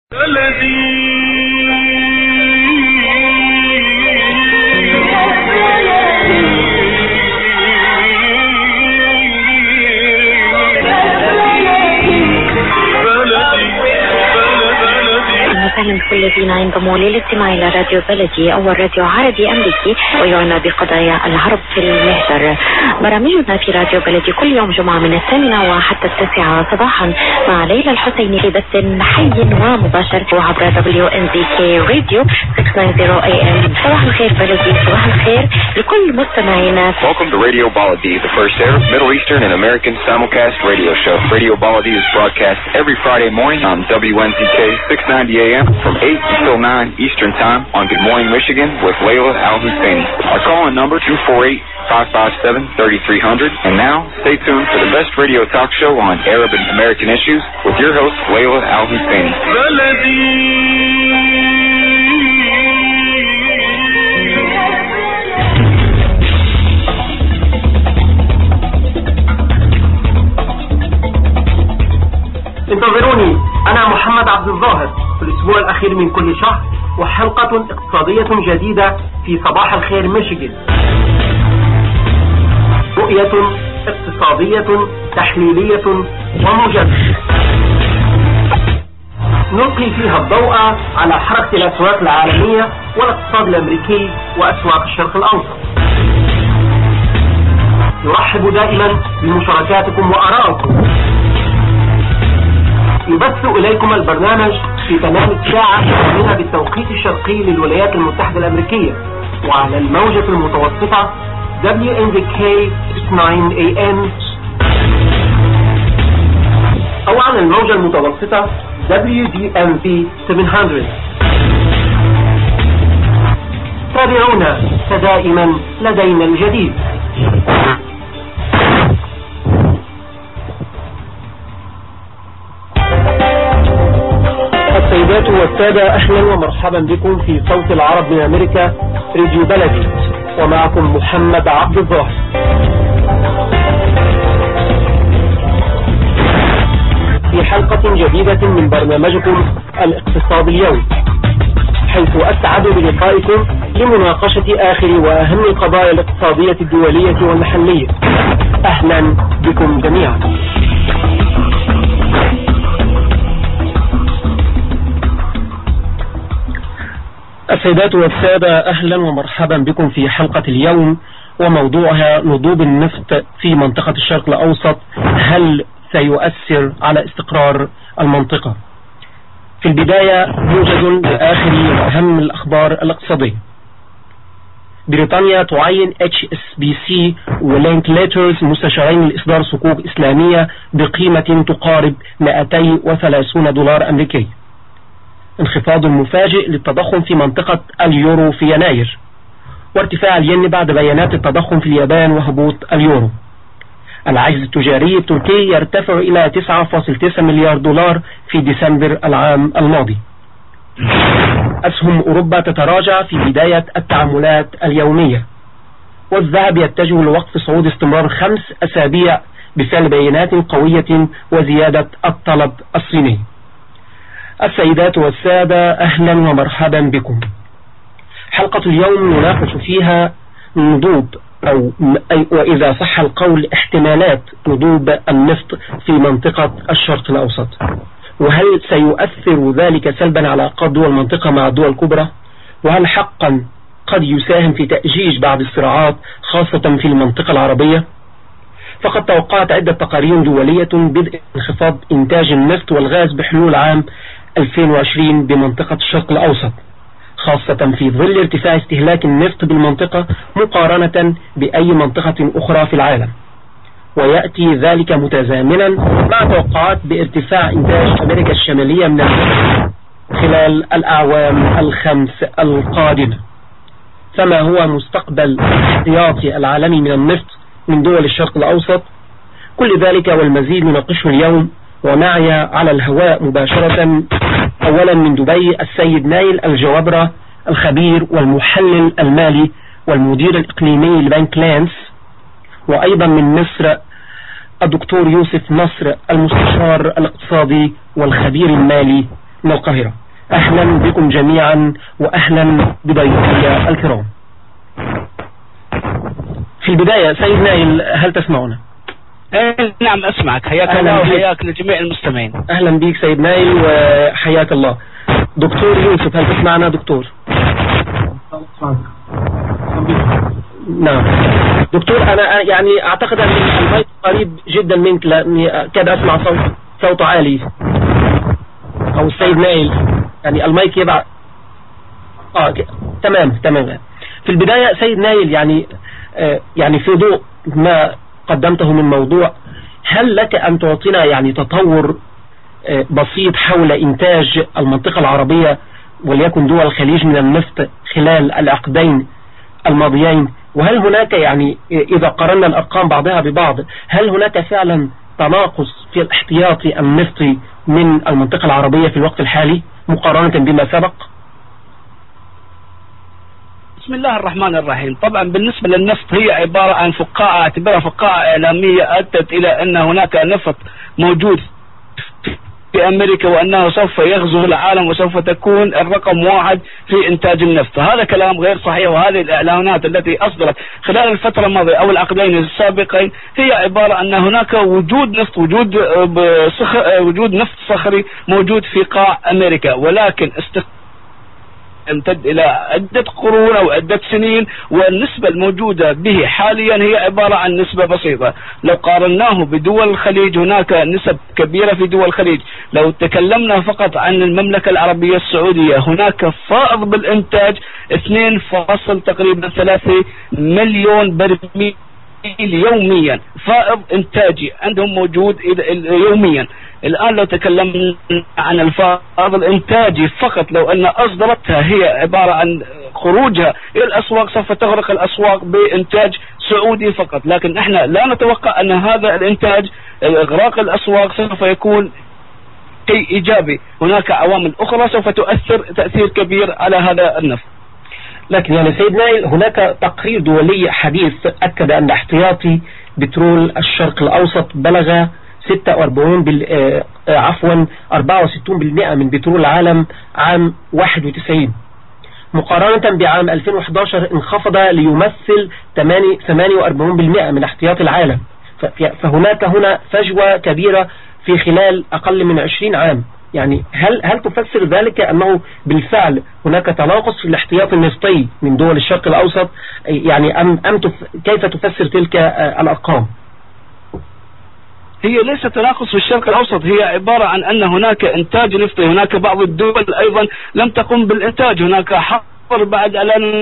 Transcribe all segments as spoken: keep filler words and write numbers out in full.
كل الذين ينضموا للاستماع إلى راديو بلدي أول راديو عربي أمريكي ويعنى بقضايا العرب في المهجر. برامجنا في راديو بلدي كل يوم جمعة من الثامنة وحتى التاسعة صباحا مع ليلى الحسيني في بث حي ومباشر وعبر دبليو إن زي كي راديو ستمية وتسعين إيه إم. صباح الخير بلدي، صباح الخير لكل مستمعينا. Welcome to Radio Baladi, the first Arab, Middle Eastern and American simulcast radio show. Radio Baladi is broadcast every Friday morning on W N Z K six ninety A M from eight until nine Eastern Time on Good Morning Michigan with Layla Al-Husseini. Our call-in number two four eight, five five seven, three three zero zero. And now, stay tuned for the best radio talk show on Arab and American issues with your host, Layla Al-Husseini. انتظروني، أنا محمد عبد الظاهر في الأسبوع الأخير من كل شهر وحلقة اقتصادية جديدة في صباح الخير ميشيغان. رؤية اقتصادية تحليلية وموجزة نلقي فيها الضوء على حركة الأسواق العالمية والاقتصاد الأمريكي وأسواق الشرق الأوسط. نرحب دائما بمشاركاتكم وآرائكم. يبث إليكم البرنامج في تمام الساعة الثامنة بالتوقيت الشرقي للولايات المتحدة الأمريكية وعلى الموجة المتوسطة W N Z K تسعة A M أو على الموجة المتوسطة W D M V سبعمائة. تابعونا فدائما لدينا الجديد. السيدات والسادة، أهلا ومرحبا بكم في صوت العرب من أمريكا راديو بلدي، ومعكم محمد عبد الظاهر. في حلقة جديدة من برنامجكم الاقتصاد اليوم، حيث أسعد بلقائكم لمناقشة آخر وأهم القضايا الاقتصادية الدولية والمحلية. أهلا بكم جميعا. السيدات والسادة، أهلا ومرحبا بكم في حلقة اليوم، وموضوعها نضوب النفط في منطقة الشرق الأوسط، هل سيؤثر على استقرار المنطقة؟ في البداية موجز لآخر وأهم الأخبار الاقتصادية. بريطانيا تعين إتش إس بي سي ولينكليترز مستشارين لإصدار صكوك إسلامية بقيمة تقارب مئتين وثلاثين دولار أمريكي. انخفاض مفاجئ للتضخم في منطقة اليورو في يناير، وارتفاع الين بعد بيانات التضخم في اليابان وهبوط اليورو. العجز التجاري التركي يرتفع إلى تسعة فاصلة تسعة مليار دولار في ديسمبر العام الماضي. أسهم أوروبا تتراجع في بداية التعاملات اليومية، والذهب يتجه لوقف صعود استمرار خمس أسابيع بفعل بيانات قوية وزيادة الطلب الصيني. السيدات والسادة، أهلا ومرحبا بكم. حلقة اليوم نناقش فيها نضوب أو وإذا صح القول احتمالات نضوب النفط في منطقة الشرق الأوسط، وهل سيؤثر ذلك سلبا على علاقات دول المنطقة مع الدول الكبرى؟ وهل حقا قد يساهم في تأجيج بعض الصراعات خاصة في المنطقة العربية؟ فقد توقعت عدة تقارير دولية بدء انخفاض إنتاج النفط والغاز بحلول عام ألفين وعشرين بمنطقة الشرق الأوسط، خاصة في ظل ارتفاع استهلاك النفط بالمنطقة مقارنة بأي منطقة أخرى في العالم. ويأتي ذلك متزامنا مع توقعات بارتفاع إنتاج أمريكا الشمالية من النفط خلال الأعوام الخمس القادمة. فما هو مستقبل الاحتياطي العالمي من النفط من دول الشرق الأوسط؟ كل ذلك والمزيد نناقشه اليوم، ومعي على الهواء مباشرة أولا من دبي السيد نايل الجوابرة، الخبير والمحلل المالي والمدير الإقليمي لبنك لانس، وأيضا من مصر الدكتور يوسف نصر المستشار الاقتصادي والخبير المالي من القاهرة. أهلا بكم جميعا وأهلا بضيوفي الكرام. في البداية سيد نايل، هل تسمعنا؟ نعم أسمعك. حياك الله وحياك لجميع المستمعين. أهلا بك سيد نايل وحياك الله. دكتور يوسف، هل تسمعنا دكتور؟ نعم دكتور، أنا يعني أعتقد أن المايك قريب جدا منك لأني كاد أسمع صوت صوت عالي، أو السيد نايل يعني المايك يبع آه تمام تمام. في البداية سيد نايل، يعني آه يعني في ضوء ما قدمته من موضوع، هل لك أن تعطينا يعني تطور آه بسيط حول إنتاج المنطقة العربية وليكن دول الخليج من النفط خلال العقدين الماضيين؟ وهل هناك يعني إذا قررنا الأرقام بعضها ببعض، هل هناك فعلا تناقص في الاحتياطي النفطي من المنطقة العربية في الوقت الحالي مقارنة بما سبق؟ بسم الله الرحمن الرحيم. طبعا بالنسبة للنفط هي عبارة عن فقاعة، اعتبرها فقاعة إعلامية أدت إلى أن هناك نفط موجود في أمريكا وأنه سوف يغزو العالم وسوف تكون الرقم واحد في إنتاج النفط. هذا كلام غير صحيح، وهذه الإعلانات التي أصدرت خلال الفترة الماضية أو العقدين السابقين هي عبارة عن أنه هناك وجود نفط وجود وجود نفط صخري موجود في قاع أمريكا، ولكن است امتد إلى عدة قرون أو عدة سنين، والنسبة الموجودة به حاليا هي عبارة عن نسبة بسيطة. لو قارناه بدول الخليج هناك نسب كبيرة في دول الخليج. لو تكلمنا فقط عن المملكة العربية السعودية هناك فائض بالإنتاج اثنين فاصل تقريبا ثلاثة مليون برميل يوميا، فائض إنتاجي عندهم موجود يوميا. الآن لو تكلمنا عن الفائض الإنتاجي فقط، لو أن أصدرتها هي عبارة عن خروجها إلى الأسواق سوف تغرق الأسواق بإنتاج سعودي فقط، لكن احنا لا نتوقع أن هذا الإنتاج إغراق الأسواق سوف يكون شيء إيجابي. هناك عوامل أخرى سوف تؤثر تأثير كبير على هذا النفط. لكن يعني سيد نايل، هناك تقرير دولي حديث أكد أن احتياطي بترول الشرق الأوسط بلغ ستة وأربعين بال... آه عفوا أربعة وستين بالمئة من بترول العالم عام واحد وتسعين، مقارنة بعام ألفين وأحد عشر انخفض ليمثل ثمانية وأربعين بالمئة من احتياط العالم. ف... فهناك هنا فجوة كبيرة في خلال أقل من عشرين عام. يعني هل هل تفسر ذلك أنه بالفعل هناك تناقص في الاحتياط النفطي من دول الشرق الأوسط؟ يعني أم أم تف... كيف تفسر تلك آه الأرقام؟ هي ليست تناقص في الشرق الأوسط، هي عبارة عن أن هناك إنتاج نفطي. هناك بعض الدول أيضا لم تقم بالإنتاج، هناك حظر بعد على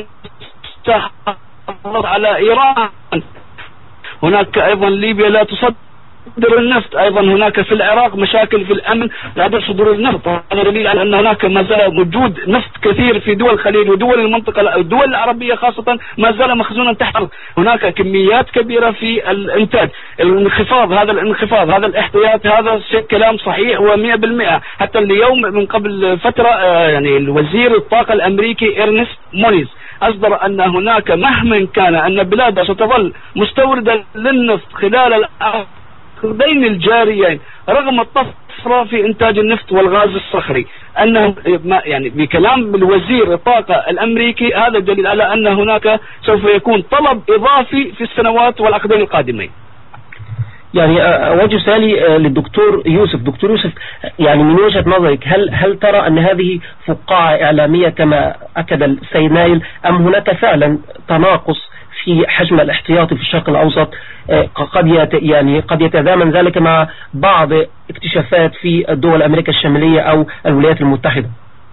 على إيران، هناك أيضا ليبيا لا تصدر النفط، أيضا هناك في العراق مشاكل في الأمن لعدم صدور النفط. هذا دليل على أن هناك ما زال وجود نفط كثير في دول الخليج ودول المنطقة، الدول العربية خاصة ما زال مخزونا تحت. هناك كميات كبيرة في الإنتاج. الانخفاض هذا الانخفاض هذا الاحتياط هذا كلام صحيح ومئة بالمئة. حتى اليوم من قبل فترة يعني الوزير الطاقة الأمريكي إرنست مونيز أصدر أن هناك مهما كان أن بلاده ستظل مستوردة للنفط خلال العام بين الجاريين رغم الطفرة في إنتاج النفط والغاز الصخري، أنه يعني بكلام الوزير الطاقة الأمريكي هذا دليل على أن هناك سوف يكون طلب إضافي في السنوات والعقدين القادمين. يعني وجه سالي للدكتور يوسف. دكتور يوسف، يعني من وجهة نظرك هل هل ترى أن هذه فقاعة إعلامية كما أكد السيد نايل، أم هناك فعلا تناقص في حجم الاحتياطي في الشرق الأوسط؟ قد يعني قد يتزامن ذلك مع بعض اكتشافات في الدول أمريكا الشمالية أو الولايات المتحدة.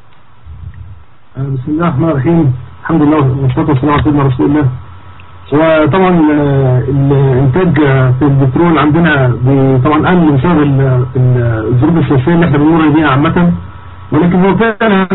بسم الله الرحمن الرحيم. الحمد لله والصلاة والسلام على سيدنا رسول الله. وطبعا الانتاج في البترول عندنا طبعا قل بسبب الظروف السياسية اللي احنا بنمر بيها عامة، ولكن هو فعلا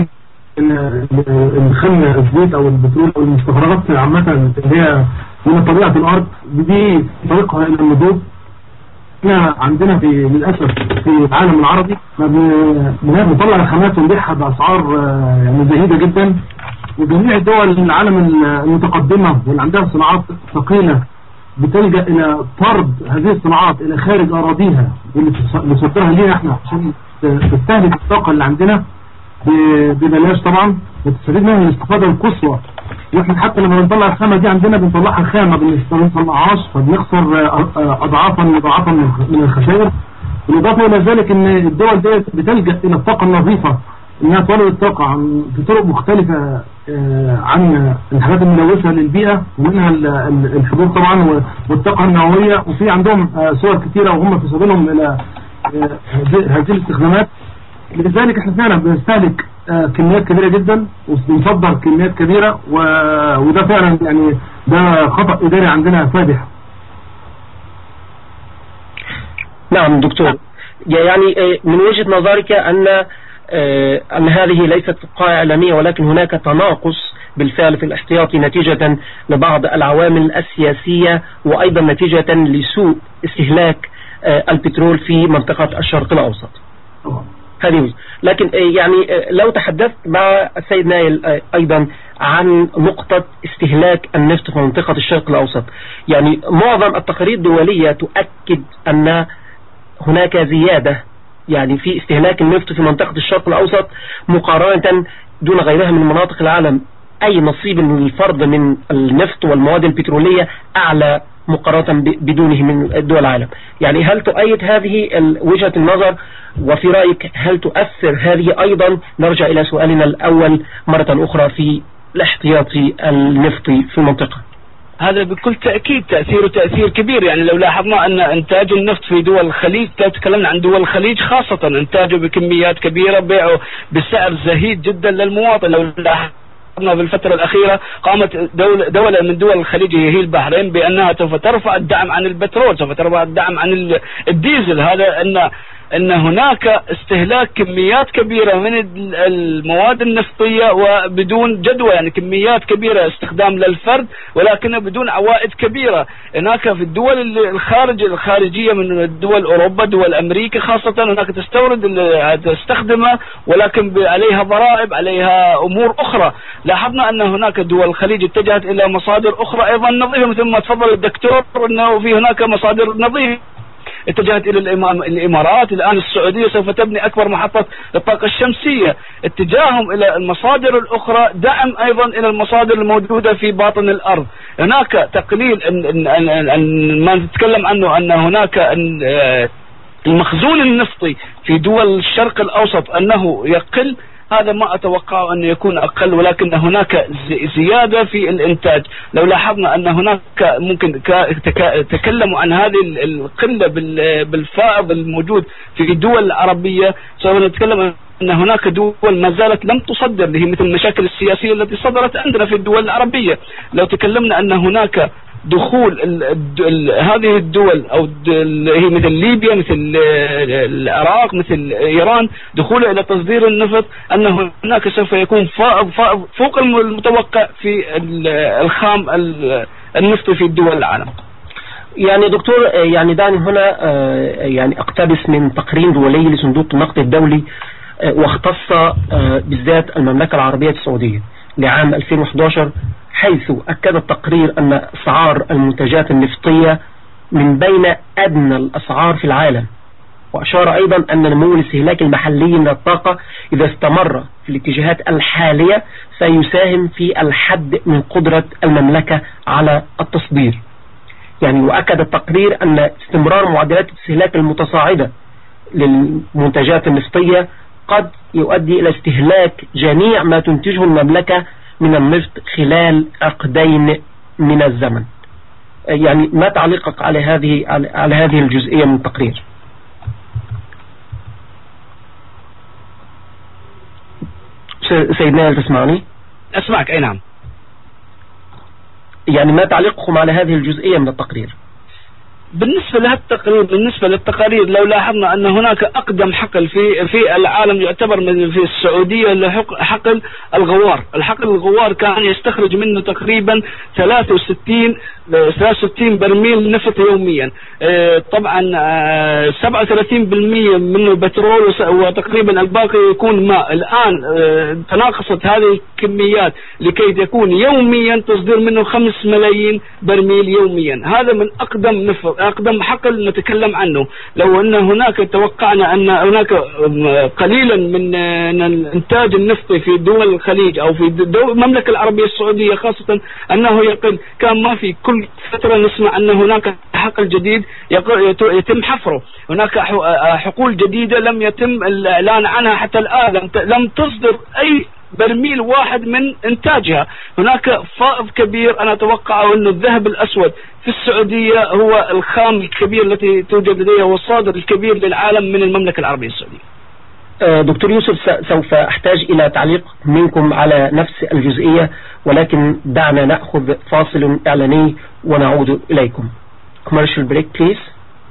الخل الزيت او البترول او المستخرجات عامة اللي هي من طبيعة الارض دي طريقها الى النضوج. احنا عندنا في للاسف في العالم العربي بنطلع الخامات ونبيعها باسعار يعني زهيدة جدا، وجميع الدول العالم المتقدمة واللي عندها صناعات ثقيلة بتلجأ الى طرد هذه الصناعات الى خارج اراضيها واللي تصدرها لينا احنا عشان تستهلك الطاقة اللي عندنا. ببلاش طبعا، وتستفيد منها الاستفادة القصوى. واحنا حتى لما بنطلع الخامة دي عندنا بنطلعها خامة ما بنطلعهاش، فبنخسر اضعافا مضاعفة من الخسائر. بالاضافة الى ذلك ان الدول دي بتلجأ الى الطاقة النظيفة، انها تولد الطاقة عن بطرق مختلفة عن الحاجات الملوثة للبيئة، ومنها الحبوب طبعا والطاقة النووية. وفي عندهم صور كثيرة وهم في سبيلهم الى هذه الاستخدامات. لذلك احنا فعلا بنستهلك كميات كبيرة جدا وبنصدر كميات كبيرة، وده فعلا يعني ده خطأ إداري عندنا فادح. نعم دكتور، يعني من وجهة نظرك أن أن هذه ليست فقاعة إعلامية، ولكن هناك تناقص بالفعل في الاحتياطي نتيجة لبعض العوامل السياسية، وأيضا نتيجة لسوء استهلاك البترول في منطقة الشرق الأوسط. هذه لكن يعني لو تحدثت مع السيد نايل أيضا عن نقطة استهلاك النفط في منطقة الشرق الأوسط، يعني معظم التقارير الدولية تؤكد أن هناك زيادة يعني في استهلاك النفط في منطقة الشرق الأوسط مقارنة دون غيرها من مناطق العالم. أي نصيب للفرد من النفط والمواد البترولية أعلى مقارنة بدونه من دول العالم. يعني هل تؤيد هذه وجهة النظر؟ وفي رأيك هل تؤثر هذه أيضا؟ نرجع إلى سؤالنا الأول مرة أخرى في الاحتياطي النفطي في المنطقة. هذا بكل تأكيد تأثيره تأثير كبير. يعني لو لاحظنا أن إنتاج النفط في دول الخليج، تكلمنا عن دول الخليج خاصة، إنتاجه بكميات كبيرة، بيعه بسعر زهيد جدا للمواطن. لو لاحظنا في الفترة الأخيرة قامت دولة, دولة من دول الخليج هي البحرين بأنها سوف ترفع الدعم عن البترول، سوف ترفع الدعم عن الديزل. هذا أن أن هناك استهلاك كميات كبيرة من المواد النفطية وبدون جدوى، يعني كميات كبيرة استخدام للفرد ولكن بدون عوائد كبيرة. هناك في الدول الخارج الخارجية من الدول أوروبا، دول أمريكا خاصة، هناك تستورد تستخدمها ولكن عليها ضرائب، عليها أمور أخرى. لاحظنا أن هناك دول الخليج اتجهت إلى مصادر أخرى أيضا نظيفة، مثل ما تفضل الدكتور أنه في هناك مصادر نظيفة. اتجهت إلى الإمارات، الآن السعودية سوف تبني أكبر محطة للطاقة الشمسية. اتجاههم إلى المصادر الأخرى دعم أيضا إلى المصادر الموجودة في باطن الأرض. هناك تقليل ما نتكلم عنه أن هناك المخزون النفطي في دول الشرق الأوسط أنه يقل، هذا ما أتوقع أن يكون أقل، ولكن هناك زيادة في الإنتاج. لو لاحظنا أن هناك ممكن تكلموا عن هذه القلة بالفائض الموجود في الدول العربية، سوف نتكلم أن هناك دول ما زالت لم تصدر، اللي هي مثل المشاكل السياسية التي صدرت عندنا في الدول العربية. لو تكلمنا أن هناك دخول ال ال هذه الدول أو هي مثل ليبيا، مثل العراق، مثل إيران، دخولها إلى تصدير النفط، أن هناك سوف يكون فائض فائض فوق المتوقع في الخام النفط في الدول العالم. يعني دكتور، يعني دعني هنا يعني أقتبس من تقرير دولي لصندوق النقد الدولي، واختص بالذات المملكة العربية السعودية لعام ألفين وأحد عشر، حيث أكد التقرير أن أسعار المنتجات النفطية من بين أدنى الأسعار في العالم. وأشار أيضا أن نمو الاستهلاك المحلي من الطاقة إذا استمر في الاتجاهات الحالية سيساهم في الحد من قدرة المملكة على التصدير. يعني وأكد التقرير أن استمرار معدلات الاستهلاك المتصاعدة للمنتجات النفطية قد يؤدي إلى استهلاك جميع ما تنتجه المملكة من النفط خلال عقدين من الزمن. يعني ما تعليقك على هذه على هذه الجزئية من التقرير؟ سيدنا، هل تسمعني؟ أسمعك. أي نعم. يعني ما تعليقكم على هذه الجزئية من التقرير؟ بالنسبة لهالتقرير، بالنسبة للتقارير، لو لاحظنا أن هناك أقدم حقل في في العالم يعتبر من في السعودية اللي حقل الغوار. الحقل الغوار كان يستخرج منه تقريبا ثلاثة وستين ثلاثة وستين برميل نفط يوميا. طبعا سبعة وثلاثين بالمئة منه بترول وتقريبا الباقي يكون ماء. الآن تناقصت هذه الكميات لكي يكون يوميا تصدير منه خمس ملايين برميل يوميا. هذا من أقدم نفط أقدم حقل نتكلم عنه. لو أن هناك توقعنا أن هناك قليلا من الإنتاج النفطي في دول الخليج أو في المملكة العربية السعودية خاصة أنه يقل، كان ما في كل فترة نسمع أن هناك حقل جديد يتم حفره. هناك حقول جديدة لم يتم الإعلان عنها حتى الآن، لم تصدر أي برميل واحد من إنتاجها. هناك فائض كبير. أنا أتوقع أن الذهب الأسود في السعودية هو الخام الكبير التي توجد لديها والصادر الكبير للعالم من المملكة العربية السعودية. دكتور يوسف، سوف أحتاج إلى تعليق منكم على نفس الجزئية، ولكن دعنا نأخذ فاصل إعلاني ونعود إليكم. Commercial break please.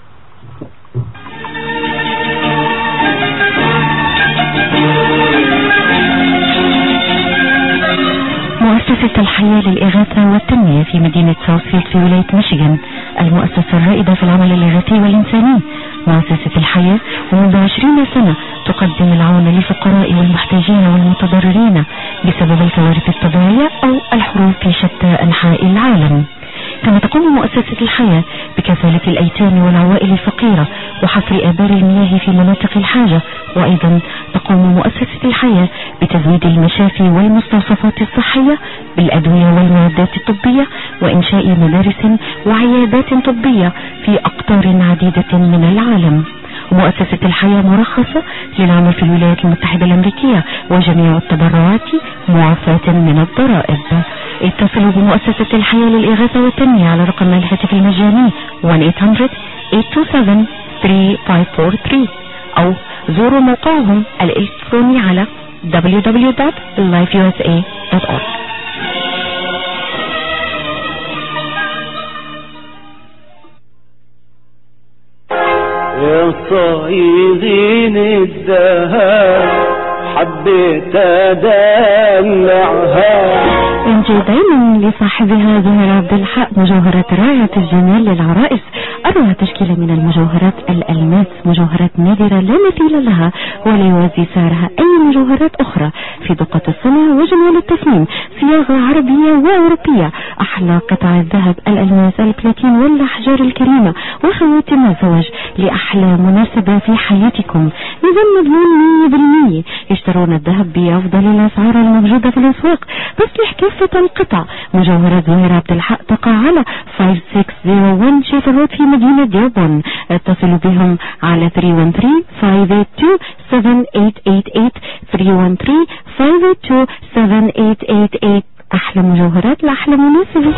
مؤسسة الحياة للإغاثة والتنمية في مدينة ساوثفيلد في ولاية ميشيغان، المؤسسة الرائدة في العمل الإغاثي والإنساني. مؤسسة الحياة ومنذ عشرين سنة تقدم العون للفقراء والمحتاجين والمتضررين بسبب الكوارث الطبيعية أو الحروب في شتى أنحاء العالم. كما تقوم مؤسسة الحياة بكفالة الأيتام والعوائل الفقيرة وحفر آبار المياه في مناطق الحاجة، وأيضا تقوم مؤسسة الحياة بتزويد المشافي والمستوصفات الصحية بالأدوية والمعدات الطبية وإنشاء مدارس وعيادات طبية في أقطار عديدة من العالم. مؤسسة الحياة مرخصة للعمل في الولايات المتحدة الأمريكية، وجميع التبرعات معافاة من الضرائب. اتصلوا بمؤسسة الحياة للإغاثة والتنمية على رقم الهاتف المجاني واحد ثمانمئة ثمانية ثمانية سبعة ثلاثة خمسة أربعة ثلاثة أو زوروا موقعهم الإلكتروني على دبليو دبليو دبليو دوت لايف يو اس اي دوت أورج. يا صايغين الذهب حبيت أدلعها. انجي دايما لصاحبها زهر عبد الحق مجوهرات رائعة الجمال للعرائس، أروع تشكيلة من المجوهرات الألماس، مجوهرات نادرة لا مثيل لها ولا يوازي سعرها أي مجوهرات أخرى في دقة الصنع وجمال التصميم، صياغة عربية وأوروبية. أحلى قطع الذهب، الألماس، البلاتين والأحجار الكريمة وخواتم الزواج لأحلى مناسبة في حياتكم. نظام مضمون مية بالمية. يشترون الذهب بأفضل الأسعار الموجودة في الأسواق تصلح كافة القطع. مجوهرات زهر عبد الحق تقع على خمسة ستة صفر واحد شيفر رود في مدينة ديربون. اتصلوا بهم على ثلاثة واحد ثلاثة خمسة ثمانية اثنين سبعة ثمانية ثمانية ثمانية ثري وان ثري خمسة ثمانية ثمانية ثمانية. أحلى مجوهرات لأحلى مناسبة.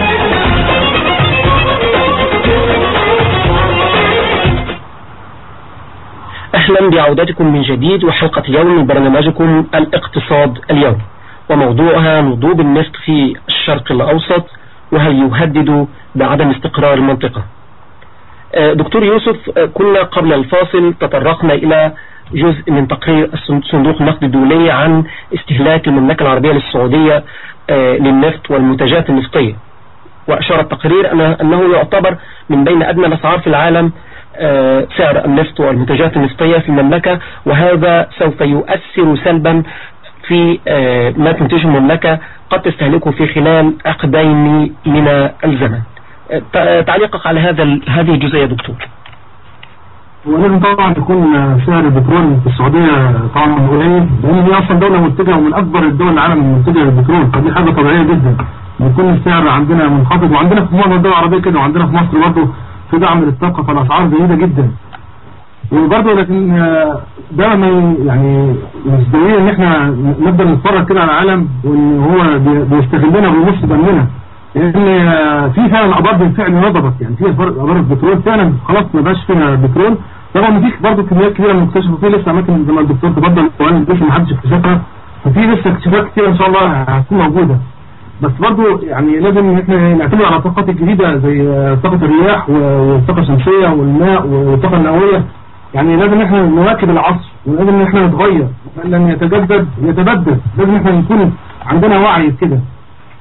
أهلا بعودتكم من جديد وحلقة اليوم من برنامجكم الاقتصاد اليوم، وموضوعها نضوب النفط في الشرق الأوسط وهل يهدد بعدم استقرار المنطقة. دكتور يوسف، كنا قبل الفاصل تطرقنا إلى جزء من تقرير صندوق النقد الدولي عن استهلاك المملكة العربية للسعودية للنفط والمنتجات النفطية، وأشار التقرير أنه يعتبر من بين أدنى الأسعار في العالم سعر النفط والمنتجات النفطية في المملكة، وهذا سوف يؤثر سلبا في ما تنتجه المملكة قد تستهلكه في خلال عقدين من الزمن. تعليقك على هذا هذه الجزئية دكتور؟ ولازم طبعا يكون سعر البترول في السعودية طبعا قليل، لأن هي أصلا دولة منتجة ومن أكبر الدول العالم المنتجة للبترول، فدي حاجة طبيعية جدا يكون السعر عندنا منخفض. وعندنا في معظم الدول العربية كده، وعندنا في مصر برضه في دعم للطاقة، فالأسعار جيدة جدا. وبرضه لكن ده ما يعني مش دليل ان احنا نبدأ نتفرج كده على العالم وان هو بيستغلنا ويمص دمنا، لان في فعلا ابار بالفعل نضبط، يعني في ابار البترول فعلا خلاص ما بقاش فيها بترول. طبعا في برضه كميات كبيره مكتشفه، في لسه اماكن زي ما الدكتور تفضل وانا لسه ما حدش اكتشفها، ففي لسه اكتشافات كتير ان شاء الله هتكون موجوده. بس برضه يعني لازم احنا نعتمد على الطاقات الجديده زي طاقه الرياح والطاقه الشمسيه والماء والطاقه النوويه. يعني لازم احنا نواكب العصر، ولازم احنا نتغير لان يتجدد يتبدل. لازم احنا نكون عندنا وعي كده.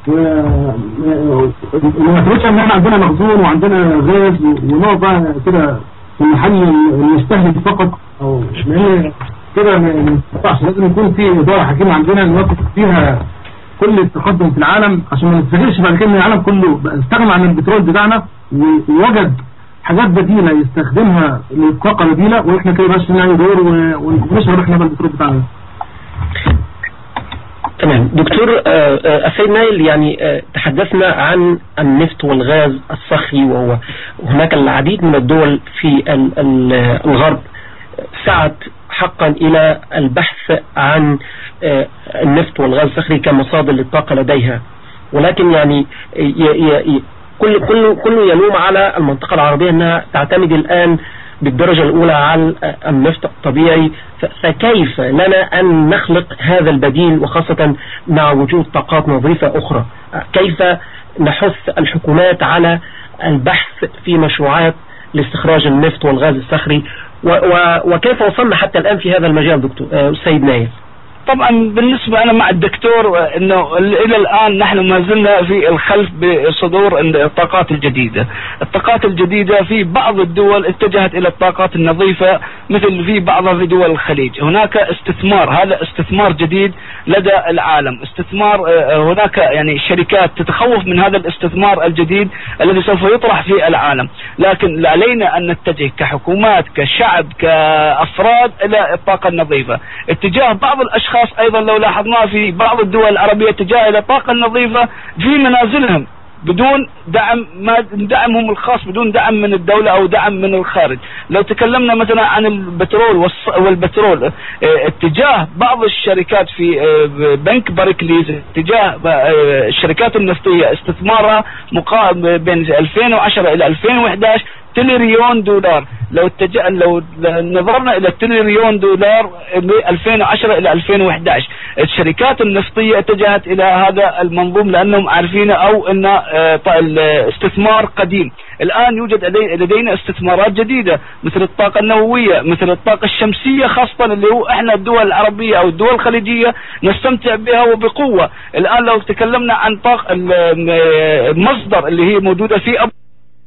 وما نعتبرش ان احنا عندنا مخزون وعندنا غاز ونقعد بقى كده في المحل المستهلك فقط، او لان كده ما ينفعش. لازم يكون في اداره حكيمه عندنا نوقف فيها كل التقدم في العالم، عشان ما نتفاجئش بعد كده ان العالم كله استغنى عن البترول بتاعنا ووجد حاجات بديله يستخدمها للطاقه بديله، واحنا كده بس نعمل دور ونشرب احنا بالبترول بتاعنا. تمام دكتور السيد نايل، يعني تحدثنا عن النفط والغاز الصخري، وهو هناك العديد من الدول في الغرب سعت حقا إلى البحث عن النفط والغاز الصخري كمصادر للطاقة لديها، ولكن يعني كل كل كل يلوم على المنطقة العربية أنها تعتمد الآن بالدرجة الأولى على النفط الطبيعي. فكيف لنا أن نخلق هذا البديل، وخاصة مع وجود طاقات نظيفة أخرى؟ كيف نحث الحكومات على البحث في مشروعات لاستخراج النفط والغاز الصخري، وكيف وصلنا حتى الآن في هذا المجال دكتور السيد نايل؟ طبعا بالنسبة أنا مع الدكتور أنه إلى الآن نحن ما زلنا في الخلف بصدور الطاقات الجديدة. الطاقات الجديدة في بعض الدول اتجهت إلى الطاقات النظيفة مثل في بعضها في دول الخليج. هناك استثمار، هذا استثمار جديد لدى العالم، استثمار هناك يعني شركات تتخوف من هذا الاستثمار الجديد الذي سوف يطرح في العالم، لكن علينا أن نتجه كحكومات كشعب كأفراد إلى الطاقة النظيفة. اتجاه بعض الأشخاص ايضا لو لاحظنا في بعض الدول العربية اتجاه الى الطاقة النظيفة في منازلهم بدون دعم، ما دعمهم الخاص بدون دعم من الدولة او دعم من الخارج. لو تكلمنا مثلا عن البترول والبترول، اتجاه بعض الشركات في بنك باركليز، اتجاه الشركات النفطية استثمارها مقابل بين ألفين وعشرة الى ألفين وإحدى عشر تريليون دولار. لو اتجه لو نظرنا الى التريليون دولار من ألفين وعشرة الى ألفين وإحدى عشر، الشركات النفطية اتجهت الى هذا المنظوم لانهم عارفين او ان الاستثمار قديم. الان يوجد لدينا استثمارات جديدة مثل الطاقة النووية، مثل الطاقة الشمسية، خاصة اللي هو احنا الدول العربية او الدول الخليجية نستمتع بها وبقوة. الان لو تكلمنا عن طاقة المصدر اللي هي موجودة في أب...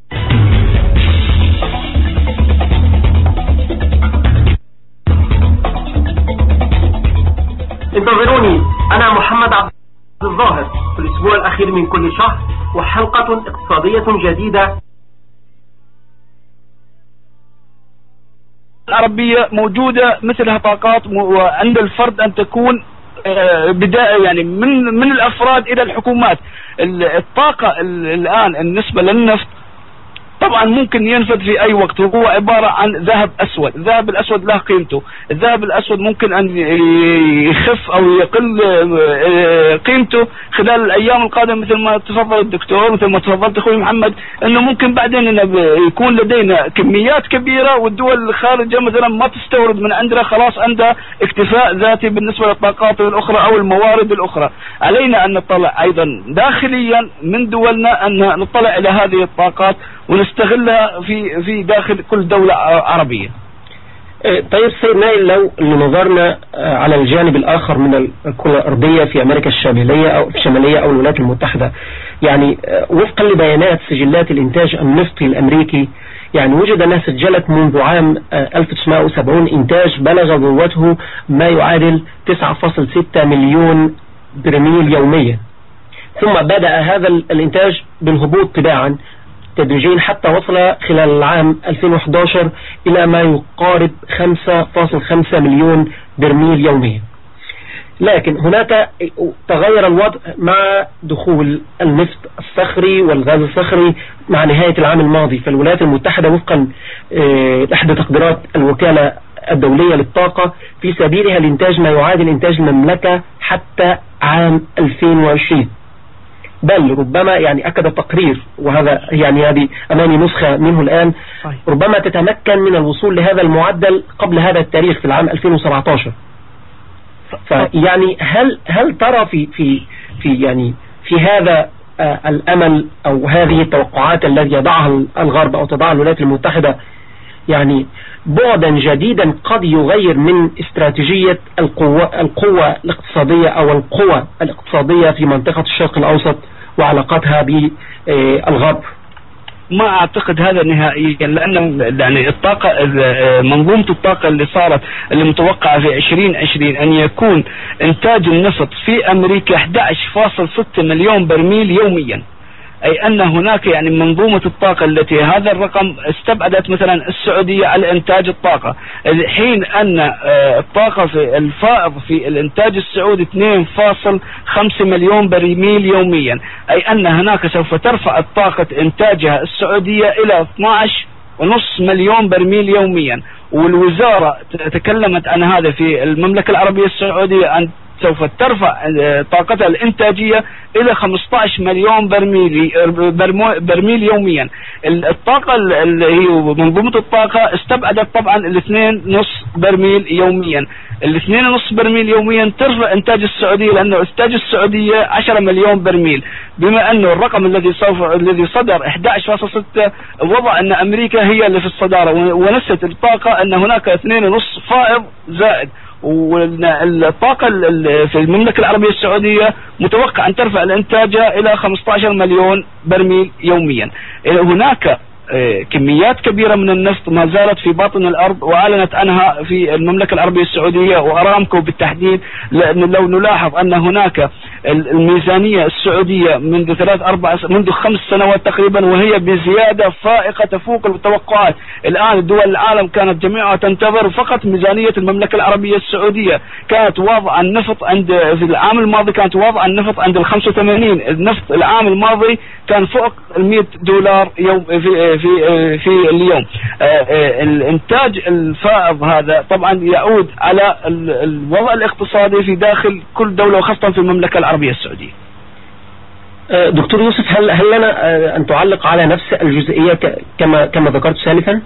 انتظروني، أنا محمد عبد الظاهر في الأسبوع الأخير من كل شهر وحلقة اقتصادية جديدة. العربية موجودة مثلها طاقات، وعند الفرد أن تكون بداية يعني من من الأفراد إلى الحكومات. الطاقة الآن النسبة للنفط طبعا ممكن ينفذ في اي وقت، وهو عبارة عن ذهب اسود. الذهب الاسود له قيمته، الذهب الاسود ممكن ان يخف او يقل قيمته خلال الايام القادمة، مثل ما تفضل الدكتور، مثل ما تفضلت اخوي محمد، انه ممكن بعدين يكون لدينا كميات كبيرة والدول الخارجة مثلا ما تستورد من عندنا، خلاص عندها اكتفاء ذاتي بالنسبة للطاقات الاخرى او الموارد الاخرى. علينا ان نطلع ايضا داخليا من دولنا ان نطلع الى هذه الطاقات ونستغلها في في داخل كل دولة عربية. طيب سيد نايل، لو نظرنا على الجانب الآخر من الكرة الأرضية في أمريكا الشمالية أو الشمالية أو الولايات المتحدة، يعني وفقا لبيانات سجلات الإنتاج النفطي الأمريكي، يعني وجد أنها سجلت منذ عام ألف وتسعمائة وسبعين إنتاج بلغ ذروته ما يعادل تسعة فاصلة ستة مليون برميل يوميا، ثم بدأ هذا الإنتاج بالهبوط تباعا تدريجيا حتى وصل خلال العام ألفين وإحدى عشر إلى ما يقارب خمسة فاصلة خمسة مليون برميل يوميا. لكن هناك تغير الوضع مع دخول النفط الصخري والغاز الصخري مع نهاية العام الماضي. فالولايات المتحدة وفقا إحدى تقديرات الوكالة الدولية للطاقة في سبيلها لإنتاج ما يعادل إنتاج المملكة حتى عام ألفين وعشرين، بل ربما يعني أكد التقرير، وهذا يعني هذه أمامي نسخة منه الآن، ربما تتمكن من الوصول لهذا المعدل قبل هذا التاريخ في العام ألفين وسبعة عشر. فيعني هل هل ترى في في في يعني في هذا الأمل أو هذه التوقعات التي يضعها الغرب أو تضعها الولايات المتحدة يعني بعدا جديدا قد يغير من استراتيجية القوة, القوة الاقتصادية أو القوى الاقتصادية في منطقة الشرق الأوسط وعلاقتها بالغرب؟ ما اعتقد هذا نهائيا، لان يعني الطاقة منظومة الطاقة اللي صارت اللي متوقعة في عشرين عشرين ان يكون انتاج النفط في امريكا احد عشر فاصلة ستة مليون برميل يوميا، اي ان هناك يعني منظومة الطاقة التي هذا الرقم استبعدت مثلا السعودية على انتاج الطاقة، حين ان الطاقة في الفائض في الانتاج السعودي اثنين فاصلة خمسة مليون برميل يوميا، اي ان هناك سوف ترفع الطاقة انتاجها السعودية الى اثني عشر ونصف مليون برميل يوميا. والوزارة تكلمت عن هذا في المملكة العربية السعودية ان سوف ترفع طاقتها الانتاجية الى خمسة عشر مليون برميل برميل يوميا. الطاقة اللي هي منظومة الطاقة استبعدت طبعا الاثنين نص برميل يوميا. الاثنين نص برميل يوميا ترفع انتاج السعودية، لانه انتاج السعودية عشرة مليون برميل، بما انه الرقم الذي سوف الذي صدر احد عشر فاصلة ستة وضع ان امريكا هي اللي في الصدارة، ونست الطاقة ان هناك اثنين نص فائض زائد. والطاقة في المملكة العربية السعودية متوقع أن ترفع الإنتاج إلى خمسة عشر مليون برميل يوميا. هناك كميات كبيرة من النفط ما زالت في باطن الأرض، وأعلنت عنها في المملكة العربية السعودية وأرامكو بالتحديد، لأن لو نلاحظ أن هناك الميزانية السعودية منذ ثلاث أربع منذ خمس سنوات تقريبا وهي بزيادة فائقة تفوق التوقعات. الآن دول العالم كانت جميعها تنتظر فقط ميزانية المملكة العربية السعودية. كانت واضعة النفط عند في العام الماضي كانت واضعة النفط عند ال خمسة وثمانين، النفط العام الماضي كان فوق ال مئة دولار يوم في في في اليوم. الانتاج الفائض هذا طبعا يعود على الوضع الاقتصادي في داخل كل دولة وخاصة في المملكة العربية السعودية. دكتور يوسف، هل هل لنا ان تعلق على نفس الجزئية كما كما ذكرت سالفا؟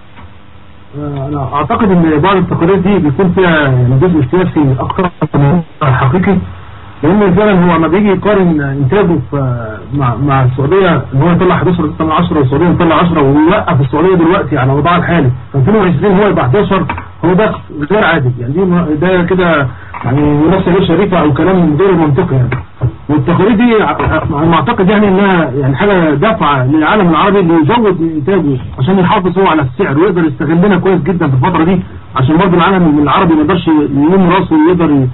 انا اعتقد ان بعض التقارير دي بيكون فيها جزء سياسي اكثر من حقيقي، لان فعلا هو لما بيجي يقارن انتاجه مع مع السعوديه ان هو يطلع احد عشر يطلع عشرة والسعوديه يطلع عشرة ويوقف السعوديه دلوقتي على وضعها الحالي في ألفين وعشرين هو يبقى احد عشر، هو ده غير عادي يعني. دي ده كده يعني منافسه غير شريفه او كلام غير منطقي يعني. والتقارير دي انا اعتقد يعني انها يعني حاجه دافعه للعالم العربي انه يزود انتاجه عشان يحافظ هو على السعر ويقدر يستغلنا كويس جدا في الفتره دي، عشان برضه العالم العربي ما يقدرش يلم راسه ويقدر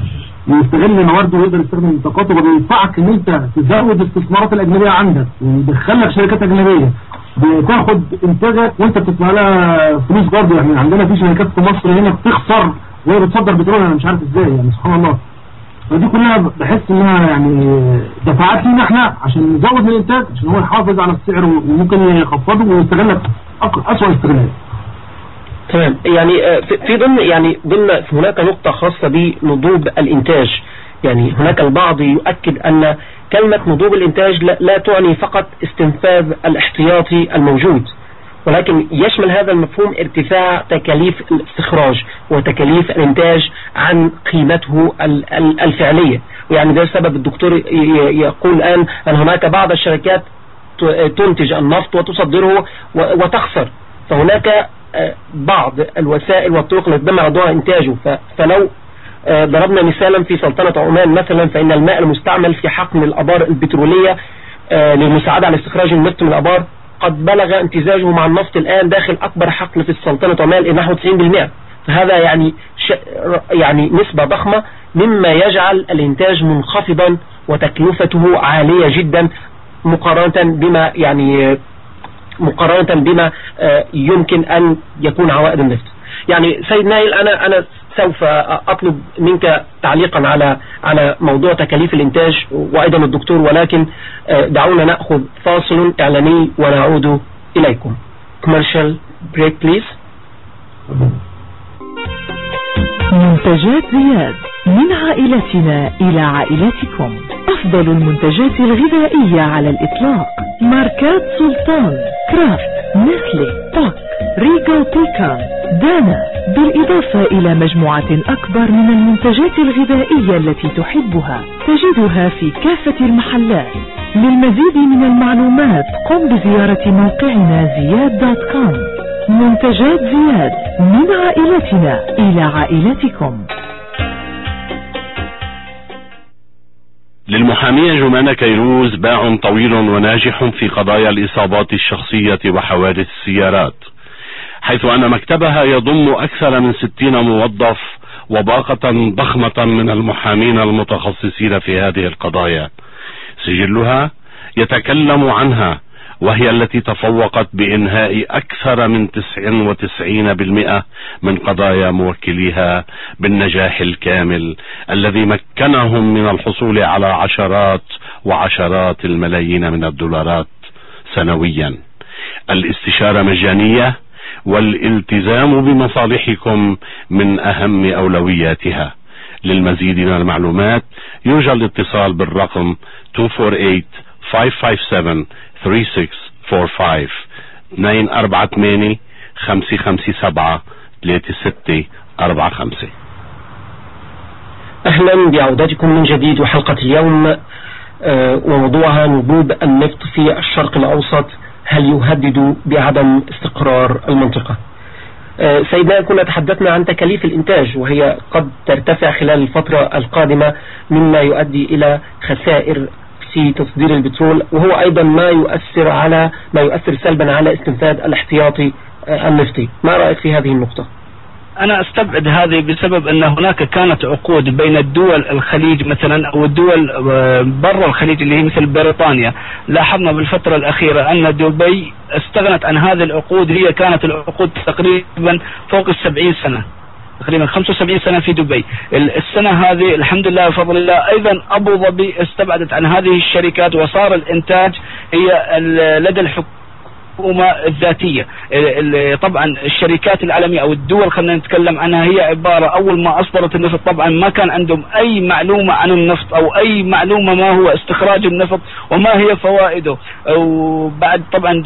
يستغل موارده ويقدر يستخدم طاقاته. وبيدفعك ان انت تزود الاستثمارات الاجنبيه عندك ويدخلك شركات اجنبيه بتاخد انتاجك وانت بتدفع لها فلوس برضه. يعني عندنا في شركات في مصر هنا بتخسر وهي بتصدر بترول، انا مش عارف ازاي يعني، سبحان الله. ودي كلها بحس انها يعني دفعات لينا احنا عشان نزود من الانتاج عشان هو يحافظ على السعر وممكن يخفضه ويستغلك اسوء استغلال. تمام. يعني في ضمن يعني ضمن هناك نقطة خاصة بنضوب الإنتاج. يعني هناك البعض يؤكد أن كلمة نضوب الإنتاج لا, لا تعني فقط استنفاذ الاحتياطي الموجود، ولكن يشمل هذا المفهوم ارتفاع تكاليف الاستخراج وتكاليف الإنتاج عن قيمته الفعلية. يعني ده سبب الدكتور يقول الآن أن هناك بعض الشركات تنتج النفط وتصدره وتخسر، فهناك بعض الوسائل والطرق التي تدمر ضوء إنتاجه. فلو ضربنا مثالا في سلطنة عمان مثلا، فإن الماء المستعمل في حقن الآبار البترولية للمساعدة على استخراج النفط من الآبار قد بلغ امتزاجه مع النفط الآن داخل أكبر حقل في سلطنة عمان نحو تسعين بالمئة. فهذا يعني يعني نسبة ضخمة مما يجعل الإنتاج منخفضا وتكلفته عالية جدا مقارنة بما يعني مقارنة بما يمكن أن يكون عوائد النفط. يعني سيد نايل، أنا أنا سوف أطلب منك تعليقا على على موضوع تكاليف الإنتاج وأيضا الدكتور، ولكن دعونا نأخذ فاصل إعلاني ونعود إليكم. commercial break please. منتجات زياد، من عائلتنا إلى عائلتكم، أفضل المنتجات الغذائية على الإطلاق. ماركات سلطان، كرافت، نسلي، توك، ريجا بيكان، دانا، بالإضافة إلى مجموعة أكبر من المنتجات الغذائية التي تحبها تجدها في كافة المحلات. للمزيد من المعلومات قم بزيارة موقعنا زياد دوت كوم منتجات زياد، من عائلتنا إلى عائلتكم. للمحامية جمانة كيروز باع طويل وناجح في قضايا الإصابات الشخصية وحوادث السيارات، حيث أن مكتبها يضم أكثر من ستين موظف وباقة ضخمة من المحامين المتخصصين في هذه القضايا. سجلها يتكلم عنها، وهي التي تفوقت بإنهاء أكثر من تسعة وتسعين بالمئة من قضايا موكليها بالنجاح الكامل الذي مكنهم من الحصول على عشرات وعشرات الملايين من الدولارات سنويا. الاستشارة مجانية، والالتزام بمصالحكم من أهم أولوياتها. للمزيد من المعلومات يرجى الاتصال بالرقم اثنين أربعة ثمانية خمسة سبعة ثلاثة ستة أربعة خمسة اثنين أربعة ثمانية خمسة خمسة سبعة ثلاثة ستة أربعة خمسة. أهلا بعودتكم من جديد، وحلقة اليوم وموضوعها نبوب النفط في الشرق الأوسط، هل يهدد بعدم استقرار المنطقة؟ سيدنا، كنا تحدثنا عن تكاليف الإنتاج، وهي قد ترتفع خلال الفترة القادمة مما يؤدي إلى خسائر في تصدير البترول، وهو أيضا ما يؤثر على ما يؤثر سلبا على استنفاد الاحتياطي النفطي. ما رأيك في هذه النقطة؟ أنا أستبعد هذه بسبب أن هناك كانت عقود بين الدول الخليج مثلا أو الدول برا الخليج اللي هي مثل بريطانيا. لاحظنا بالفترة الأخيرة أن دبي استغنت عن هذه العقود، هي كانت العقود تقريبا فوق السبعين سنة، تقريبا خمسة وسبعين سنة في دبي. السنة هذه الحمد لله بفضل الله أيضا أبو ظبي استبعدت عن هذه الشركات، وصار الإنتاج هي لدى الحكومة الحكومة الذاتية. طبعا الشركات العالمية او الدول خلينا نتكلم عنها هي عبارة اول ما اصدرت النفط طبعا ما كان عندهم اي معلومة عن النفط او اي معلومة ما هو استخراج النفط وما هي فوائده، وبعد طبعا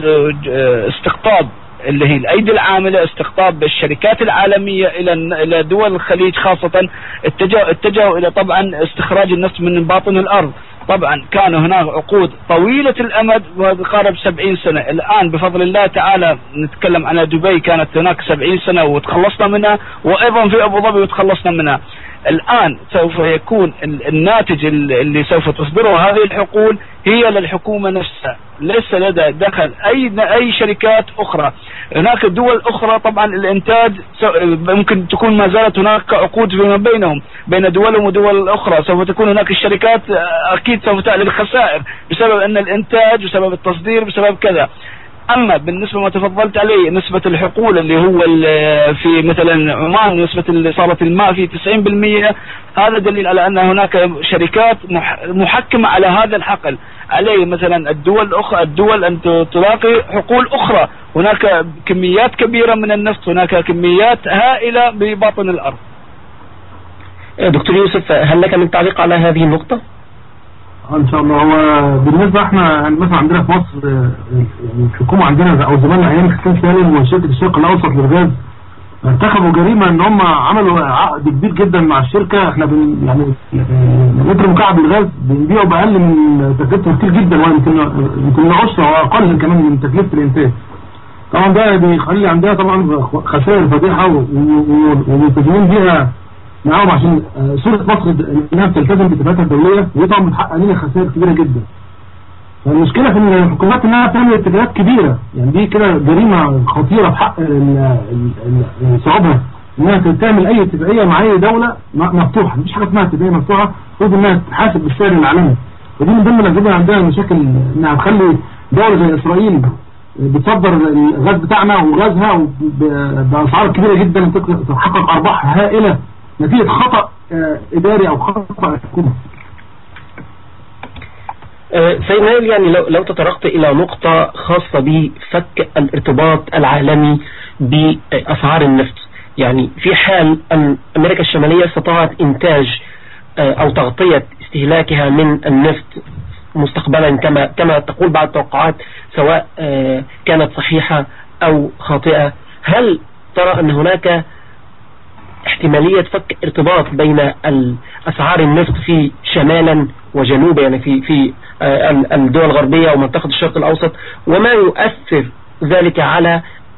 استقطاب اللي هي الايدي العامله، استقطاب الشركات العالميه الى الى دول الخليج خاصه، اتجهوا اتجهوا الى طبعا استخراج النفط من باطن الارض. طبعا كان هناك عقود طويله الامد وقارب سبعين سنه. الان بفضل الله تعالى نتكلم عن دبي كانت هناك سبعين سنه وتخلصنا منها، وايضا في ابو ظبي وتخلصنا منها. الآن سوف يكون الناتج اللي سوف تصدره هذه الحقول هي للحكومة نفسها، ليس لدى دخل أي أي شركات أخرى. هناك دول أخرى طبعا الإنتاج ممكن تكون ما زالت هناك عقود فيما بينهم بين دولهم ودول أخرى، سوف تكون هناك الشركات أكيد سوف تعلن خسائر بسبب أن الإنتاج بسبب التصدير بسبب كذا. أما بالنسبة ما تفضلت عليه نسبة الحقول اللي هو في مثلا عمان نسبة اللي صارت الماء في تسعين بالمئة، هذا دليل على أن هناك شركات محكمة على هذا الحقل. عليه مثلا الدول الأخرى الدول أن تلاقي حقول أخرى، هناك كميات كبيرة من النفط، هناك كميات هائلة بباطن الأرض. دكتور يوسف، هل لك من تعليق على هذه النقطة؟ ان شاء الله. هو بالنسبه احنا مثلا عندنا في مصر يعني الحكومه عندنا او زماننا ايام حسين سالم وشركه الشرق الاوسط للغاز ارتكبوا جريمه ان هم عملوا عقد كبير جدا مع الشركه. احنا بن يعني متر مكعب الغاز بنبيعه باقل من تكلفته كتير جدا، ويمكن يمكن عشرة واقل كمان من تكلفه الانتاج. طبعا ده بيخلي عندنا طبعا خسائر فادحه وملتزمين بيها معاهم عشان صورة مصر انها بتلتزم باتفاقاتها الدولية، وطبعا بتحقق لنا خسائر كبيرة جدا. فالمشكلة في الحكومات انها تعمل اتفاقات كبيرة، يعني دي كده جريمة خطيرة في حق صعوبها انها تعمل اي اتفاقية مع اي دولة مفتوحة. مفيش حاجة اسمها اتفاقية مفتوحة، المفروض انها تحاسب بالسعر العالمي. ودي من ضمن الاسباب عندنا مشاكل انها تخلي دولة زي اسرائيل بتصدر الغاز بتاعنا وغازها باسعار كبيرة جدا وتحقق ارباح هائلة نتيجة خطأ إداري أو خطأ حكومة. سيدنا، يعني لو, لو تطرقت إلى نقطة خاصة بفك الارتباط العالمي بأسعار النفط، يعني في حال أن أمريكا الشمالية استطاعت إنتاج أو تغطية استهلاكها من النفط مستقبلا كما كما تقول بعض التوقعات سواء كانت صحيحة أو خاطئة، هل ترى أن هناك احتمالية فك ارتباط بين أسعار النفط في شمالا وجنوبا، يعني في في الدول الغربية ومنطقة الشرق الأوسط، وما يؤثر ذلك على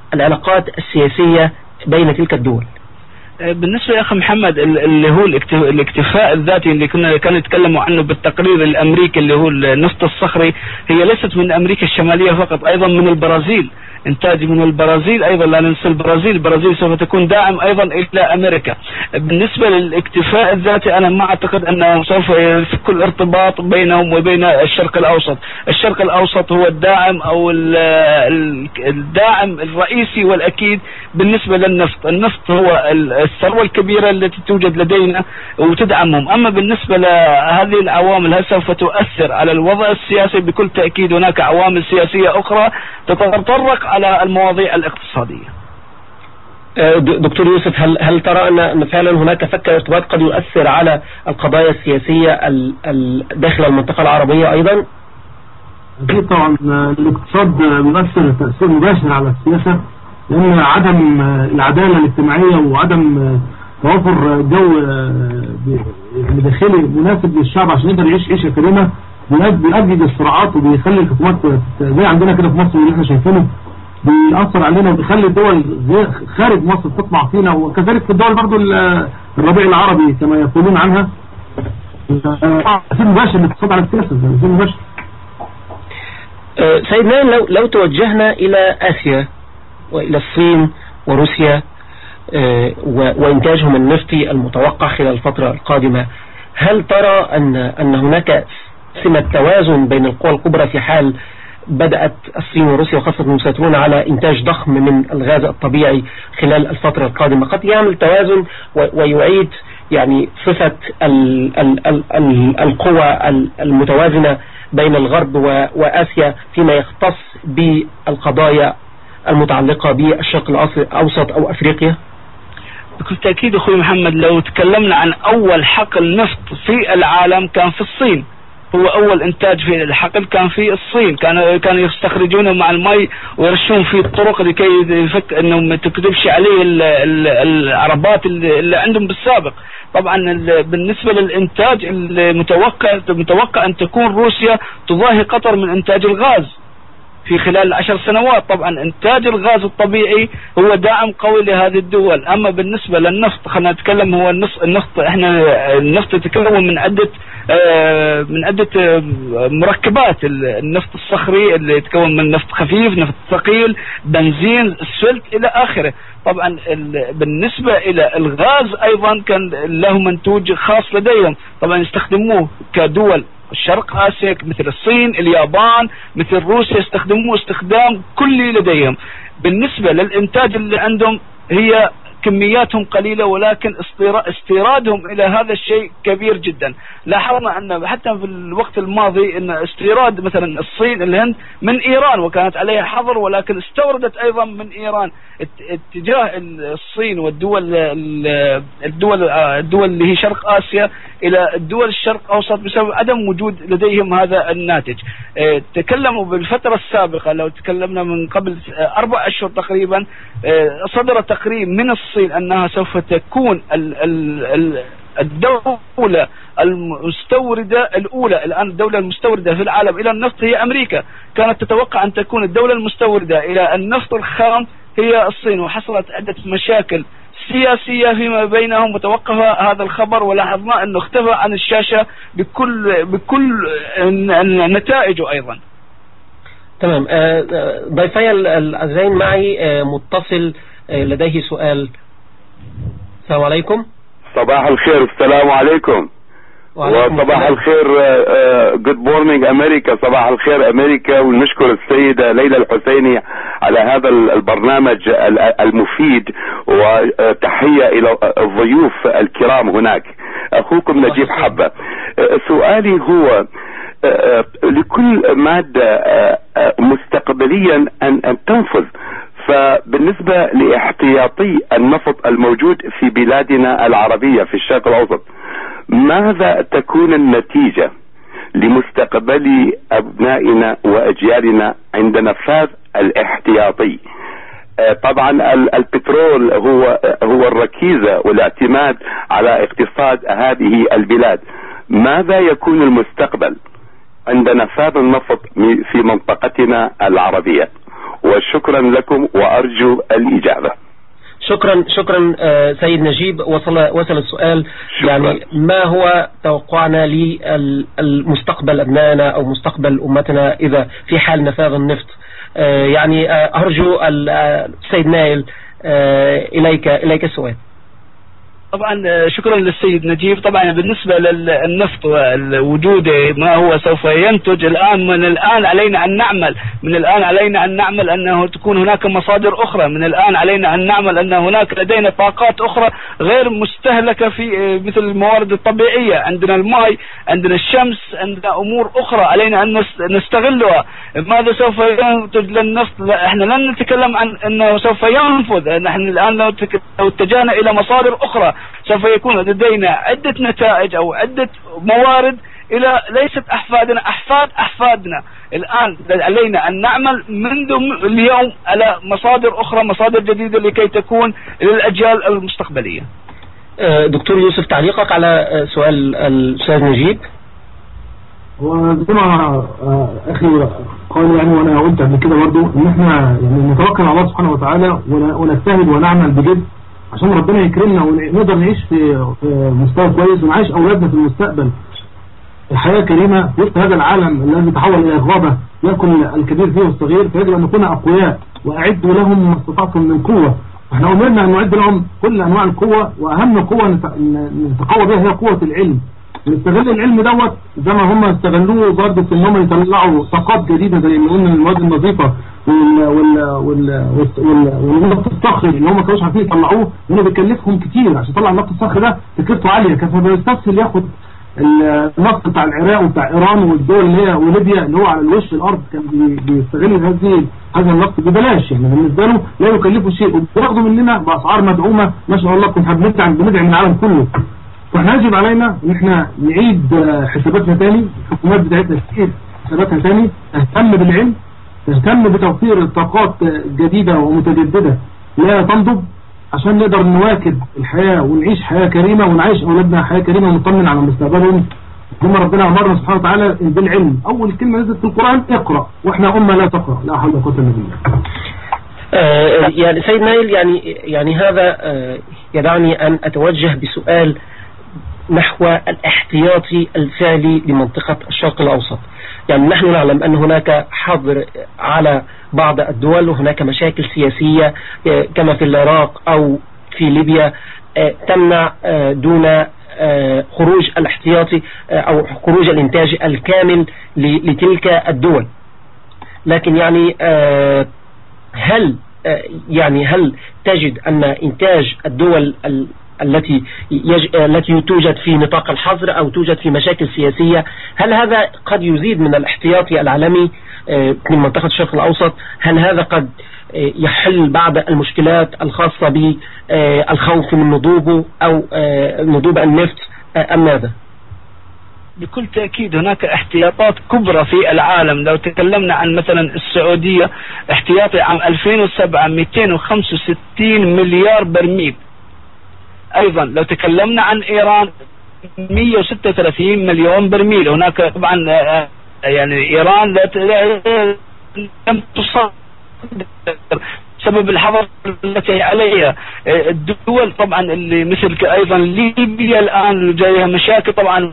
العلاقات السياسية بين تلك الدول؟ بالنسبة يا أخي محمد، اللي هو الاكتفاء الذاتي اللي كنا كانوا يتكلموا عنه بالتقرير الأمريكي اللي هو النفط الصخري، هي ليست من أمريكا الشمالية فقط، أيضا من البرازيل، إنتاج من البرازيل أيضا. لا ننسى البرازيل، البرازيل سوف تكون داعم أيضا إلى أمريكا. بالنسبة للاكتفاء الذاتي أنا ما أعتقد أنه سوف يفك الارتباط بينهم وبين الشرق الأوسط. الشرق الأوسط هو الداعم أو الداعم الرئيسي والأكيد بالنسبة للنفط. النفط هو الثروة الكبيرة التي توجد لدينا وتدعمهم. أما بالنسبة لهذه العوامل هل سوف تؤثر على الوضع السياسي؟ بكل تأكيد هناك عوامل سياسية أخرى تتطرق على المواضيع الاقتصادية. دكتور يوسف، هل هل ترى أن فعلا هناك فك ارتباط قد يؤثر على القضايا السياسية داخل المنطقة العربية أيضا؟ أكيد طبعا الاقتصاد بيؤثر تأثير مباشر على السياسة، لأن عدم العدالة الاجتماعية وعدم توفر جو داخلي مناسب للشعب عشان يقدر يعيش عيشة كريمة بيؤدي للصراعات وبيخلي الحكومات زي عندنا كده في مصر اللي احنا شايفينه بيأثر علينا وبيخلي الدول خارج مصر تطمع فينا، وكذلك في الدول برضو الربيع العربي كما يقولون عنها. تأثير مباشر للاقتصاد على السياسة، تأثير مباشر. سيدنا لو لو توجهنا إلى آسيا وإلى الصين وروسيا وإنتاجهم النفطي المتوقع خلال الفترة القادمة، هل ترى أن أن هناك سمة توازن بين القوى الكبرى في حال بدأت الصين وروسيا وخاصة المسيطرون على إنتاج ضخم من الغاز الطبيعي خلال الفترة القادمة قد يعمل توازن ويعيد يعني صفة ال ال ال ال القوى المتوازنة بين الغرب وآسيا فيما يختص بالقضايا المتعلقة بالشرق الأوسط أو أفريقيا؟ بكل تأكيد أخوي محمد، لو تكلمنا عن أول حقل نفط في العالم كان في الصين. هو أول إنتاج في الحقل كان في الصين، كانوا كانوا يستخرجونه مع المي ويرشون فيه الطرق لكي يفك إنه ما تكتبش عليه العربات اللي عندهم بالسابق. طبعا بالنسبة للإنتاج المتوقع متوقع أن تكون روسيا تضاهي قطر من إنتاج الغاز في خلال العشر سنوات. طبعا إنتاج الغاز الطبيعي هو داعم قوي لهذه الدول. أما بالنسبة للنفط خلينا نتكلم، هو النفط إحنا النفط يتكون من عدة من عدة مركبات. النفط الصخري اللي يتكون من نفط خفيف، نفط ثقيل، بنزين، السلت إلى آخره. طبعا بالنسبة إلى الغاز أيضا كان له منتوج خاص لديهم، طبعا يستخدموه كدول الشرق آسيا مثل الصين، اليابان، مثل روسيا، يستخدموه استخدام كلي لديهم. بالنسبة للإنتاج اللي عندهم هي كمياتهم قليلة، ولكن استيرادهم إلى هذا الشيء كبير جدا. لاحظنا أن حتى في الوقت الماضي أن استيراد مثلا الصين الهند من إيران وكانت عليها حظر، ولكن استوردت أيضا من إيران. اتجاه الصين والدول الدول الدول اللي هي شرق آسيا إلى الدول الشرق أوسط بسبب عدم وجود لديهم هذا الناتج. تكلموا بالفترة السابقة، لو تكلمنا من قبل أربع أشهر تقريبا، صدر تقرير من الصين أنها سوف تكون الدولة المستوردة الأولى. الآن الدولة المستوردة في العالم إلى النفط هي أمريكا، كانت تتوقع أن تكون الدولة المستوردة إلى النفط الخام هي الصين، وحصلت عدة مشاكل سياسية فيما بينهم وتوقف هذا الخبر، ولاحظنا أنه اختفى عن الشاشة بكل بكل نتائجه أيضا. تمام. ضيفي الأعزائي معي متصل لديه سؤال. السلام عليكم. صباح الخير. السلام عليكم. وصباح الخير. جود مورنينج أمريكا. صباح الخير أمريكا. ونشكر السيدة ليلى الحسيني على هذا البرنامج المفيد، وتحية إلى الضيوف الكرام هناك. أخوكم نجيب حبة. سؤالي هو لكل مادة مستقبليا أن تنفذ، فبالنسبة لاحتياطي النفط الموجود في بلادنا العربية في الشرق الأوسط، ماذا تكون النتيجة لمستقبل أبنائنا وأجيالنا عند نفاذ الاحتياطي؟ طبعا البترول هو هو الركيزة والاعتماد على اقتصاد هذه البلاد. ماذا يكون المستقبل عند نفاذ النفط في منطقتنا العربية؟ وشكرا لكم وأرجو الإجابة. شكرا شكرا سيد نجيب. وصل وصل السؤال. شكرا. يعني ما هو توقعنا للمستقبل أبنائنا أو مستقبل أمتنا إذا في حال نفاذ النفط؟ يعني أرجو السيد نايل إليك إليك السؤال. طبعا شكرا للسيد نجيب. طبعا بالنسبة للنفط ووجوده ما هو سوف ينتج الآن، من الآن علينا أن نعمل من الآن علينا أن نعمل أنه تكون هناك مصادر أخرى. من الآن علينا أن نعمل أن هناك لدينا طاقات أخرى غير مستهلكة في مثل الموارد الطبيعية. عندنا الماء، عندنا الشمس، عندنا أمور أخرى علينا أن نستغلها. ماذا سوف ينتج للنفط؟ لا، احنا لن نتكلم عن أنه سوف ينفذ. نحن الآن لو اتجهنا إلى مصادر أخرى سوف يكون لدينا عدة نتائج أو عدة موارد إلى ليست أحفادنا، أحفاد أحفادنا. الآن علينا أن نعمل منذ اليوم على مصادر أخرى، مصادر جديدة لكي تكون للأجيال المستقبلية. دكتور يوسف، تعليقك على سؤال الأستاذ نجيب؟ وزي ما أخي قال يعني، وأنا قلت قبل كده برضه إن إحنا يعني نتوكل على الله سبحانه وتعالى ونجتهد ونعمل بجد عشان ربنا يكرمنا ونقدر نعيش في مستوى كويس ونعيش أولادنا في المستقبل الحياة كريمة وسط هذا العالم الذي تحول إلى غابة يأكل الكبير فيه والصغير. فيجب أن نكون أقوياء وأعدوا لهم ما استطعتم من قوة. احنا أمرنا أن نعد لهم كل أنواع القوة، وأهم قوة نتقوى بها هي قوة العلم. نستغل العلم دوت زي ما هم استغلوه برضه في انهم يطلعوا طاقات جديده زي ما قلنا المواد النظيفه وال وال وال والنفط الصخري اللي هم ما كانوش عارفين يطلعوه، لانه بيكلفهم كتير عشان يطلع النفط الصخري ده تكلفته عاليه. كان بيستسهل ياخد النفط بتاع العراق وبتاع ايران والدول اللي هي وليبيا اللي هو على الوش الارض، كان بيستغل هذه هذا النفط ببلاش يعني بالنسبه له لا يكلفه شيء، وبياخدوا مننا باسعار مدعومه ما شاء الله. كنا بندعم بندعم من العالم كله. فاحنا يجب علينا ان احنا نعيد حساباتنا تاني، الحكومات بتاعتنا تعيد حساباتها تاني، تهتم بالعلم، تهتم بتوفير الطاقات جديدة ومتجددة لا تنضب عشان نقدر نواكب الحياة ونعيش حياة كريمة ونعيش اولادنا حياة كريمة ونطمن على مستقبلهم. ثم ربنا امرنا سبحانه وتعالى بالعلم. اول كلمة نزلت في القرآن اقرأ، واحنا امة لا تقرأ. لا حول ولا قوة الا بالله. آه يعني سيد نايل، يعني يعني هذا آه يدعني ان اتوجه بسؤال نحو الاحتياطي الفعلي لمنطقة الشرق الأوسط. يعني نحن نعلم أن هناك حظر على بعض الدول وهناك مشاكل سياسية كما في العراق أو في ليبيا تمنع دون خروج الاحتياطي أو خروج الإنتاج الكامل لتلك الدول. لكن يعني هل يعني هل تجد أن إنتاج الدول التي يج... التي توجد في نطاق الحظر أو توجد في مشاكل سياسية، هل هذا قد يزيد من الاحتياطي العالمي من منطقة الشرق الأوسط؟ هل هذا قد يحل بعض المشكلات الخاصة بالخوف من نضوبه أو نضوب النفط أم ماذا؟ بكل تأكيد هناك احتياطات كبرى في العالم. لو تكلمنا عن مثلا السعودية، احتياطي عام ألفين وسبعة مئتين وخمسة وستين مليار برميل. ايضا لو تكلمنا عن ايران مئة وستة وثلاثين مليون برميل. هناك طبعا يعني ايران لم تصدر بسبب الحظر التي عليها. الدول طبعا اللي مثل ايضا ليبيا الان جايها مشاكل طبعا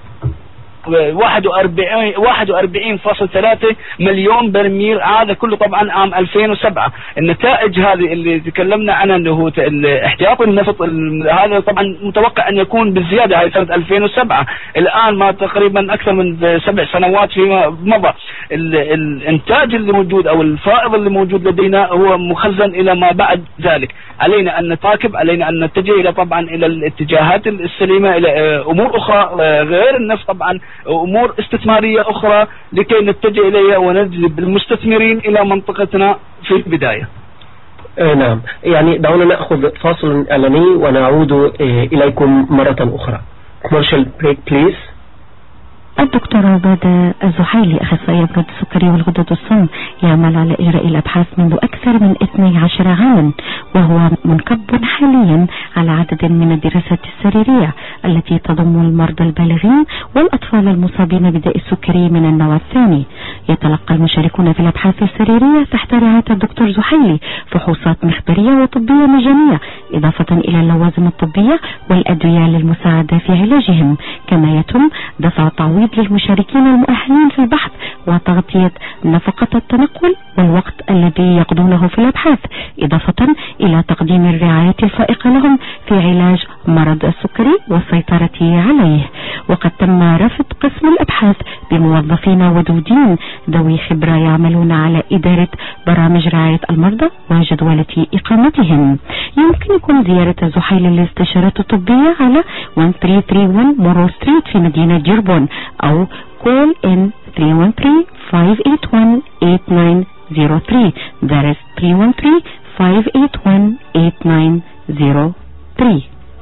واحد وأربعين فاصلة ثلاثة مليون برميل. هذا كله طبعا عام ألفين وسبعة. النتائج هذه اللي تكلمنا عنها اللي هو احتياط النفط، هذا طبعا متوقع ان يكون بالزيادة. هاي سنة ألفين وسبعة، الان ما تقريبا اكثر من سبع سنوات فيما مضى. الانتاج اللي موجود او الفائض اللي موجود لدينا هو مخزن الى ما بعد ذلك. علينا ان نتاكب، علينا ان نتجه الى طبعا الى الاتجاهات السليمة، الى امور اخرى غير النفط، طبعا امور استثمارية اخرى لكي نتجه اليها ونجذب المستثمرين الى منطقتنا في البداية. آه نعم، يعني دعونا نأخذ فاصل اعلاني ونعود آه اليكم مرة اخرى. commercial break please. الدكتور عبادة الزحيلي أخصائي أمراض السكري والغدد والسم يعمل على إجراء الأبحاث منذ أكثر من اثني عشر عاما، وهو منكب حاليا على عدد من الدراسات السريرية التي تضم المرضى البالغين والأطفال المصابين بداء السكري من النوع الثاني. يتلقى المشاركون في الأبحاث السريرية تحت رعاية الدكتور زحيلي فحوصات مخبرية وطبية مجانية، إضافة إلى اللوازم الطبية والأدوية للمساعدة في علاجهم. كما يتم دفع تعويض للمشاركين المؤهلين في البحث وتغطية نفقة التنقل والوقت الذي يقضونه في الأبحاث، إضافة إلى تقديم الرعاية الفائقة لهم في علاج مرض السكري والسيطرة عليه. وقد تم رفض قسم الأبحاث بموظفين ودودين ذوي خبرة يعملون على إدارة برامج رعاية المرضى وجدولة إقامتهم. يمكنكم زيارة الزحيلي للاستشارات الطبية على one three three one مورو ستريت في مدينة ديربون، أو call in three one three five eight one eight nine zero three. that is three one three five eight one eight nine zero three.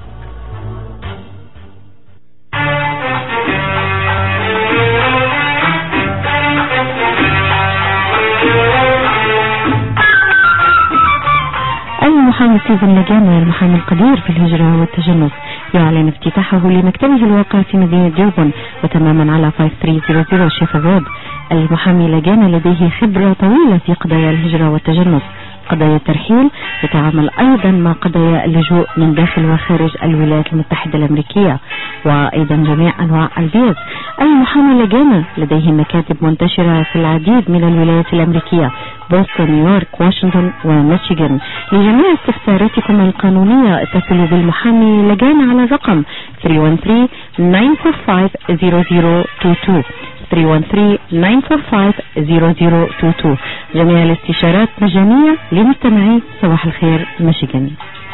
المحامي ستيفن لجانا المحامي القدير في الهجرة والتجنس يعلن افتتاحه لمكتبه الواقع في مدينة ديربون وتماما على خمسة ثلاثة صفر صفر شيفر رود. المحامي لجانا لديه خبرة طويلة في قضايا الهجرة والتجنس، قضايا الترحيل، يتعامل أيضا مع قضايا اللجوء من داخل وخارج الولايات المتحدة الأمريكية وأيضا جميع أنواع الفيز. المحامي لجانا لديه مكاتب منتشرة في العديد من الولايات الأمريكية، بوسطن، نيويورك، واشنطن وميشيغان. لجميع استفساراتكم القانونية اتصلوا بالمحامي لجانا على الرقم three one three nine four five zero zero two two three one three nine four five zero zero two two. جميع الاستشارات مجانية لمستمعي صباح الخير ميشيغان.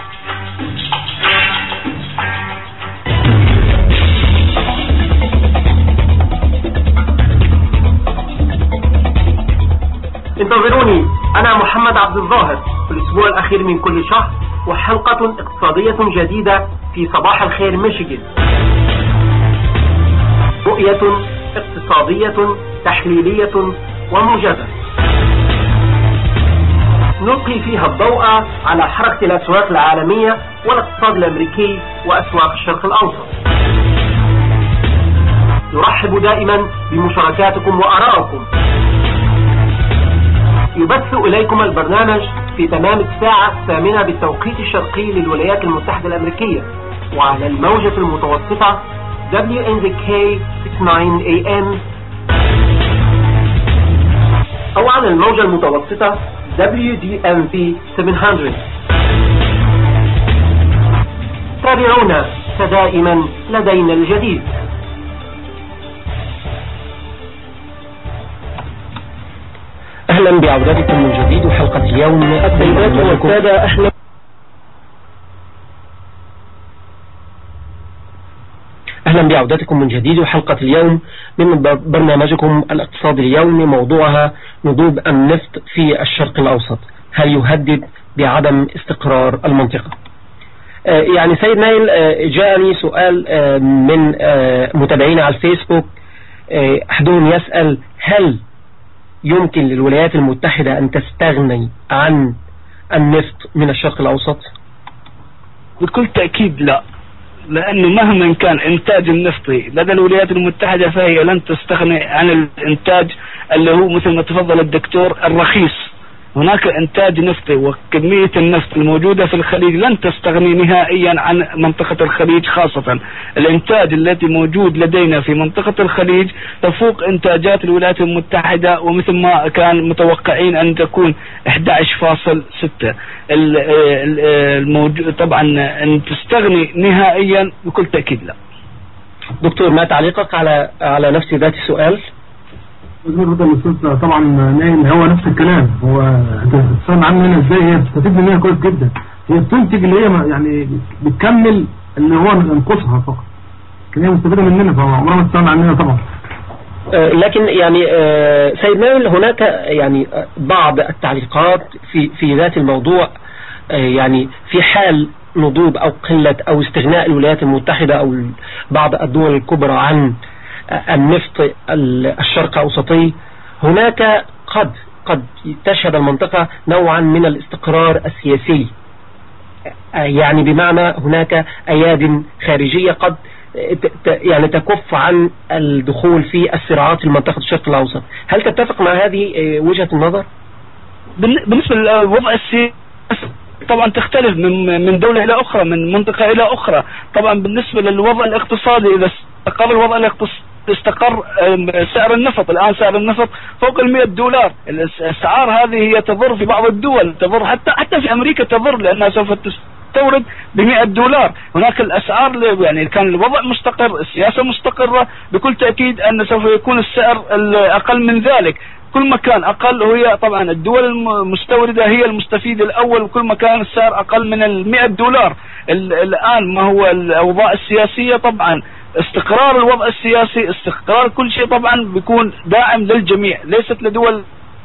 انتظروني، أنا محمد عبد الظاهر في الأسبوع الأخير من كل شهر وحلقة اقتصادية جديدة في صباح الخير ميشيغان. رؤية اقتصادية تحليلية وموجزة نلقي فيها الضوء على حركة الأسواق العالمية والاقتصاد الأمريكي وأسواق الشرق الأوسط. نرحب دائما بمشاركاتكم وآرائكم. يبث إليكم البرنامج في تمام الساعة الثامنة بالتوقيت الشرقي للولايات المتحدة الأمريكية وعلى الموجة المتوسطة W N Z K sixty-nine A M أو على الموجة المتوسطة W D M V seven hundred. تابعونا فدائما لدينا الجديد. أهلا بعودتكم من جديد وحلقة اليوم. السيدات والسادة أهلا أهلا بعودتكم من جديد وحلقة اليوم من برنامجكم الاقتصادي اليومي، موضوعها نضوب النفط في الشرق الأوسط، هل يهدد بعدم استقرار المنطقة؟ آه يعني سيد نايل، آه جاءني سؤال آه من آه متابعين على الفيسبوك، آه أحدهم يسأل هل يمكن للولايات المتحدة أن تستغني عن النفط من الشرق الأوسط؟ بكل تأكيد لا، لأنه مهما كان إنتاج النفطي لدى الولايات المتحدة فهي لن تستغني عن الإنتاج اللي هو مثل ما تفضل الدكتور الرخيص. هناك إنتاج نفطي وكمية النفط الموجودة في الخليج لن تستغني نهائيا عن منطقة الخليج، خاصة الإنتاج الذي موجود لدينا في منطقة الخليج تفوق إنتاجات الولايات المتحدة، ومثل ما كان متوقعين أن تكون إحدى عشر فاصلة ستة. الموجود طبعا أن تستغني نهائيا بكل تأكيد لا. دكتور، ما تعليقك على على نفس ذات السؤال؟ طبعا نايل هو نفس الكلام، هو هتستغنى عنها ازاي؟ هي بتستفيد منها كويس جدا، هي بتنتج اللي هي يعني بتكمل اللي هو ينقصها فقط، لكن هي مستفيده مننا فعمرها ما تستغنى عننا طبعا. آه لكن يعني آه سيد نايل، هناك يعني بعض التعليقات في في ذات الموضوع، آه يعني في حال نضوب او قله او استغناء الولايات المتحده او بعض الدول الكبرى عن النفط الشرق أوسطي هناك قد قد تشهد المنطقة نوعا من الاستقرار السياسي، يعني بمعنى هناك أياد خارجية قد يعني تكف عن الدخول في الصراعات في منطقة الشرق الأوسط. هل تتفق مع هذه وجهة النظر؟ بالنسبة للوضع السياسي طبعا تختلف من من دولة إلى أخرى، من منطقة إلى أخرى. طبعا بالنسبة للوضع الاقتصادي، إذا استقر الوضع الاقتصادي استقر سعر النفط. الآن سعر النفط فوق المئة دولار. الأسعار هذه هي تضر في بعض الدول، تضر حتى حتى في أمريكا تضر، لأنها سوف تستورد بمئة دولار. هناك الأسعار يعني كان الوضع مستقر، السياسة مستقرة، بكل تأكيد أن سوف يكون السعر أقل من ذلك. كل ما كان أقل هي طبعا الدول المستوردة هي المستفيد الأول، وكل ما كان السعر أقل من المئة دولار. الآن ما هو الأوضاع السياسية طبعا استقرار الوضع السياسي، استقرار كل شيء طبعا بيكون داعم للجميع، ليست لدول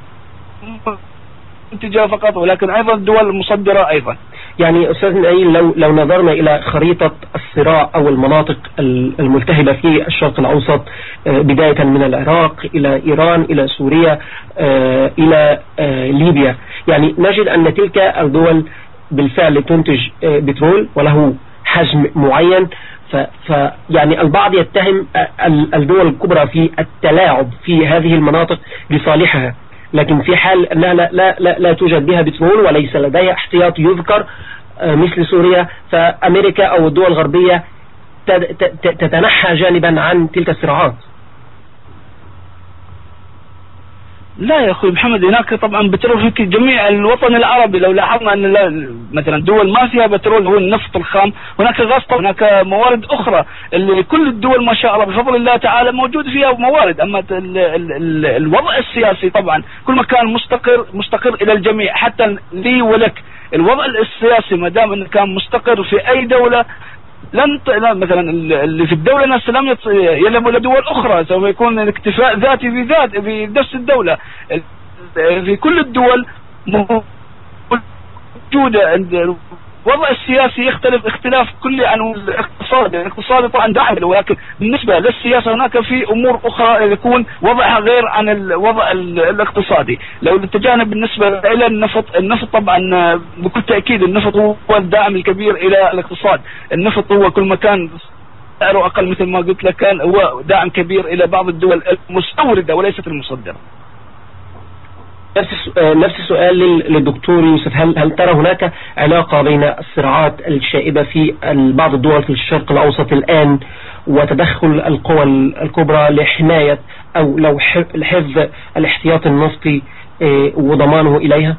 منتجة فقط ولكن أيضا دول مصدرة أيضا. يعني أستاذ نايل، لو لو نظرنا إلى خريطة الصراع أو المناطق الملتهبة في الشرق الأوسط، بداية من العراق إلى إيران إلى سوريا إلى ليبيا، يعني نجد أن تلك الدول بالفعل تنتج بترول وله حجم معين. ف يعني البعض يتهم الدول الكبرى في التلاعب في هذه المناطق لصالحها، لكن في حال أنها لا, لا, لا, لا توجد بها بترول وليس لديها احتياط يذكر مثل سوريا، فأمريكا أو الدول الغربية تتنحى جانبا عن تلك الصراعات. لا يا أخوي محمد، هناك طبعا بترول في جميع الوطن العربي. لو لاحظنا أن مثلا دول ما فيها بترول هو النفط الخام، هناك غاز، هناك موارد أخرى اللي كل الدول ما شاء الله بفضل الله تعالى موجود فيها موارد. أما ال ال ال الوضع السياسي طبعا كل ما كان مستقر مستقر إلى الجميع، حتى لي ولك. الوضع السياسي ما دام أنه كان مستقر في أي دولة، لن مثلا اللي في الدولة نفسها لم يلم إلى دول أخرى، سوف يكون الاكتفاء ذاتي في ذات في نفس الدولة. في كل الدول موجودة عند الوضع السياسي يختلف اختلاف كلي عن الاقتصاد. الاقتصاد طبعا داعم، ولكن بالنسبة للسياسة هناك في أمور أخرى يكون وضعها غير عن الوضع الاقتصادي. لو اتجهنا بالنسبة إلى النفط، النفط طبعا بكل تأكيد النفط هو الداعم الكبير إلى الاقتصاد. النفط هو كل ما كان سعره أقل مثل ما قلت لك كان هو داعم كبير إلى بعض الدول المستوردة وليست المصدرة. نفس السؤال للدكتور يوسف، هل هل ترى هناك علاقة بين الصراعات الشائبة في بعض الدول في الشرق الأوسط الآن وتدخل القوى الكبرى لحماية أو لو حفظ الاحتياط النفطي وضمانه إليها؟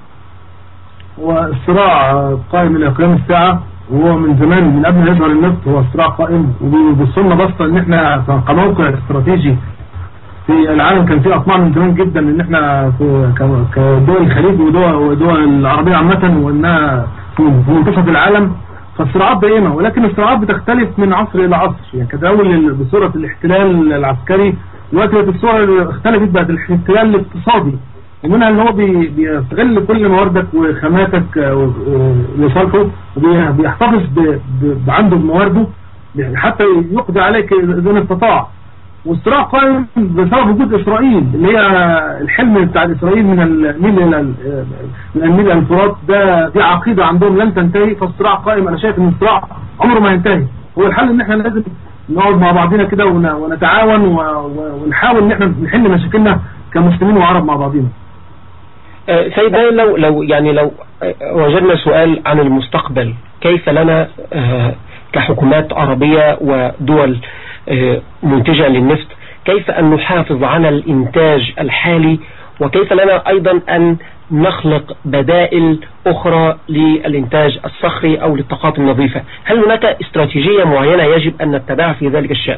والصراع قائم إلى قيام الساعة، وهو من زمان من قبل ما يظهر النفط هو الصراع قائم، وبيوصلنا بسطة إن إحنا كموقع استراتيجي في العالم كان في أطماع من زمان جدا ان احنا في كدول الخليج ودول العربية عامة وانها في منتصف العالم. فالصراعات دائمة، ولكن الصراعات بتختلف من عصر الى عصر. يعني كانت اول بصورة الاحتلال العسكري، دلوقتي الصورة اختلفت بقت الاحتلال الاقتصادي، ومنها ان هو بيستغل كل مواردك وخاماتك لصالحه، وبيحتفظ عنده بموارده حتى يقضي عليك اذا استطاع. والصراع قائم بسبب وجود إسرائيل، اللي هي الحلم بتاع إسرائيل من النيل إلى من النيل إلى الفرات، ده دي عقيدة عندهم لن تنتهي. فالصراع قائم. أنا شايف إن الصراع عمره ما ينتهي. هو الحل إن إحنا لازم نقعد مع بعضنا كده ونتعاون ونحاول إن إحنا نحل مشاكلنا كمسلمين وعرب مع بعضنا. سيد نايل، لو لو يعني لو وجدنا سؤال عن المستقبل، كيف لنا كحكومات عربية ودول منتجة للنفط كيف أن نحافظ على الإنتاج الحالي، وكيف لنا أيضا أن نخلق بدائل أخرى للإنتاج الصخري أو للطاقات النظيفة؟ هل هناك استراتيجية معينة يجب أن نتبعها في ذلك الشأن؟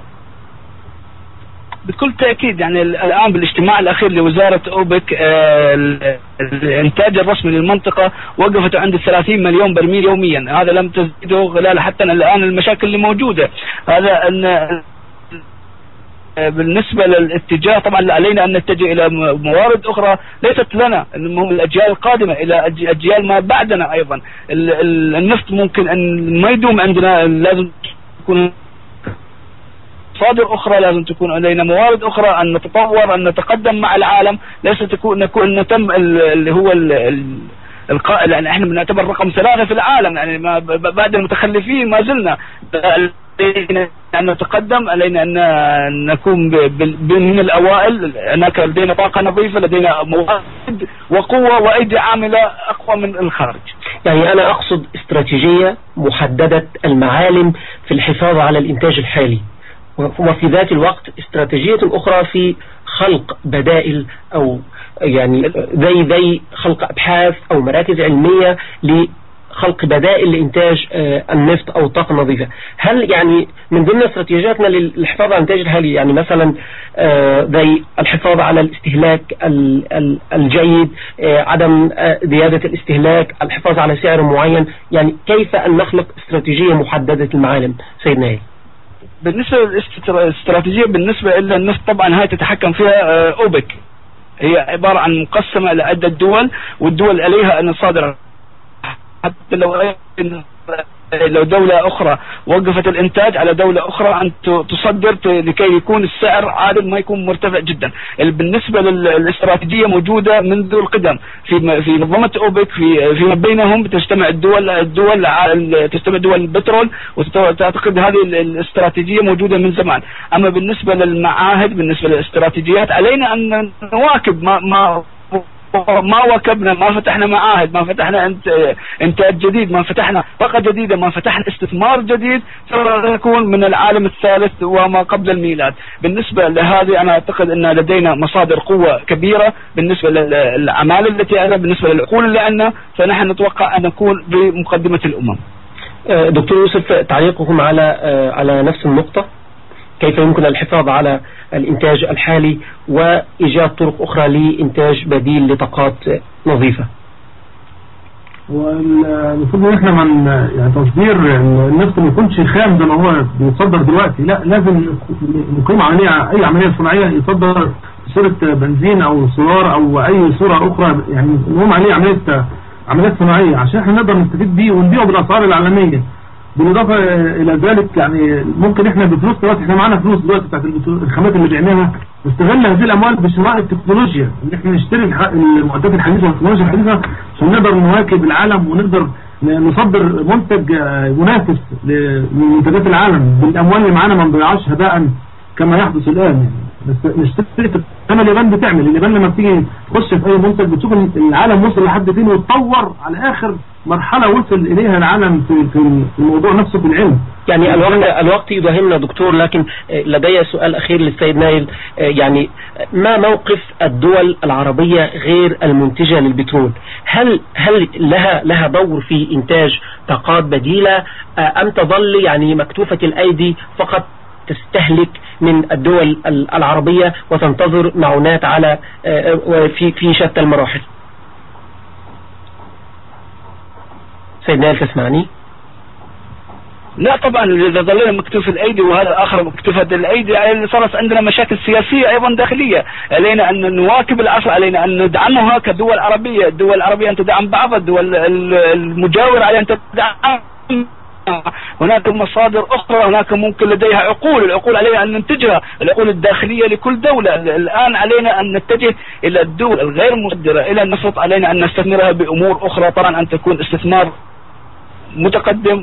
بكل تأكيد. يعني الآن بالاجتماع الأخير لوزارة أوبك الإنتاج الرسمي للمنطقة وقفت عند ثلاثين مليون برميل يوميا. هذا لم تزيده غلال حتى الآن المشاكل اللي موجودة. هذا أن بالنسبة للاتجاه طبعا علينا أن نتجه إلى موارد أخرى ليست لنا، المهم الأجيال القادمة، إلى أجيال ما بعدنا أيضا. النفط ممكن أن ما يدوم عندنا، لازم يكون مصادر أخرى، لازم تكون لدينا موارد أخرى، أن نتطور، أن نتقدم مع العالم، ليس تكون نكون نتم اللي هو القائل يعني احنا بنعتبر رقم ثلاثة في العالم، يعني ما بعد المتخلفين ما زلنا. علينا أن نتقدم، علينا أن نكون من الأوائل، هناك لدينا طاقة نظيفة، لدينا موارد وقوة وأيدي عاملة أقوى من الخارج. يعني أنا أقصد استراتيجية محددة المعالم في الحفاظ على الإنتاج الحالي، وفي ذات الوقت استراتيجية أخرى في خلق بدائل أو يعني زي زي خلق أبحاث أو مراكز علمية لخلق بدائل لإنتاج النفط أو الطاقة النظيفة. هل يعني من ضمن استراتيجياتنا للحفاظ على الإنتاج الحالي يعني مثلا زي الحفاظ على الاستهلاك الجيد، عدم زيادة الاستهلاك، الحفاظ على سعر معين، يعني كيف أن نخلق استراتيجية محددة المعالم سيد نايل؟ بالنسبة للاستراتيجية بالنسبة إلى النفط طبعا هاي تتحكم فيها أوبك، هي عبارة عن مقسمة لعدة دول، والدول عليها أن تصادر. حتى لو لو دولة أخرى وقفت الإنتاج على دولة أخرى أن تصدر لكي يكون السعر عادل ما يكون مرتفع جدا. بالنسبة للاستراتيجية موجودة منذ القدم في في منظمة أوبك، في فيما بينهم تجتمع الدول الدول تجتمع دول البترول، وتعتقد هذه الاستراتيجية موجودة من زمان. أما بالنسبة للمعاهد، بالنسبة للاستراتيجيات علينا أن نواكب ما ما ما واكبنا، ما فتحنا معاهد، ما فتحنا انتاج جديد، ما فتحنا طاقة جديدة، ما فتحنا استثمار جديد سيكون من العالم الثالث وما قبل الميلاد. بالنسبة لهذه أنا أعتقد أن لدينا مصادر قوة كبيرة بالنسبة للأعمال التي عندنا، بالنسبة للعقول اللي عندنا، فنحن نتوقع أن نكون بمقدمة الأمم. دكتور يوسف، تعليقكم على على نفس النقطة، كيف يمكن الحفاظ على الإنتاج الحالي وإيجاد طرق أخرى لإنتاج بديل لطاقات نظيفة؟ والمفروض ان احنا من يعني تصدير النفط ما يكونش خام زي ما هو بيتصدر دلوقتي، لا لازم نقيم عملية، أي عملية صناعية يصدر صورة بنزين أو سولار أو أي صورة أخرى، يعني نقوم عليه عملية عمليات صناعية عشان احنا نقدر نستفيد بيه ونبيعه بالأسعار العالمية. بالإضافة إلى ذلك يعني ممكن إحنا بفلوس دلوقتي، إحنا معانا فلوس دلوقتي بتاعت الخامات اللي بعناها، نستغل هذه الأموال بشراء التكنولوجيا، إن إحنا نشتري المعدات الحديثة والتكنولوجيا الحديثة عشان نقدر نواكب العالم ونقدر نصدر منتج منافس لمنتجات العالم بالأموال اللي معانا، ما نضيعهاش هباء كما يحدث الآن. يعني نشتري كما اليابان بتعمل، اليابان لما بتيجي تخش في أي منتج بتشوف العالم وصل لحد فين وتطور على آخر مرحلة وصل إليها العالم في في الموضوع نفسه في العلم. يعني الوقت الوقت يداهمنا دكتور، لكن لدي سؤال أخير للسيد نايل، يعني ما موقف الدول العربية غير المنتجة للبترول؟ هل هل لها لها دور في إنتاج طاقات بديلة، أم تظل يعني مكتوفة الأيدي فقط تستهلك من الدول العربية وتنتظر معونات على في في شتى المراحل؟ سيد نايل تسمعني؟ لا طبعا، إذا ظلنا مكتوف الأيدي وهذا آخر مكتوفة الأيدي، صارت عندنا مشاكل سياسية أيضا داخلية، علينا أن نواكب العصر، علينا أن ندعمها كدول عربية، الدول العربية أن تدعم بعض، الدول المجاورة عليها أن تدعم. هناك مصادر أخرى، هناك ممكن لديها عقول، العقول علينا أن ننتجها، العقول الداخلية لكل دولة. الآن علينا أن نتجه إلى الدول الغير مصدرة إلى النفط، علينا أن نستثمرها بأمور أخرى، طبعا أن تكون استثمار متقدم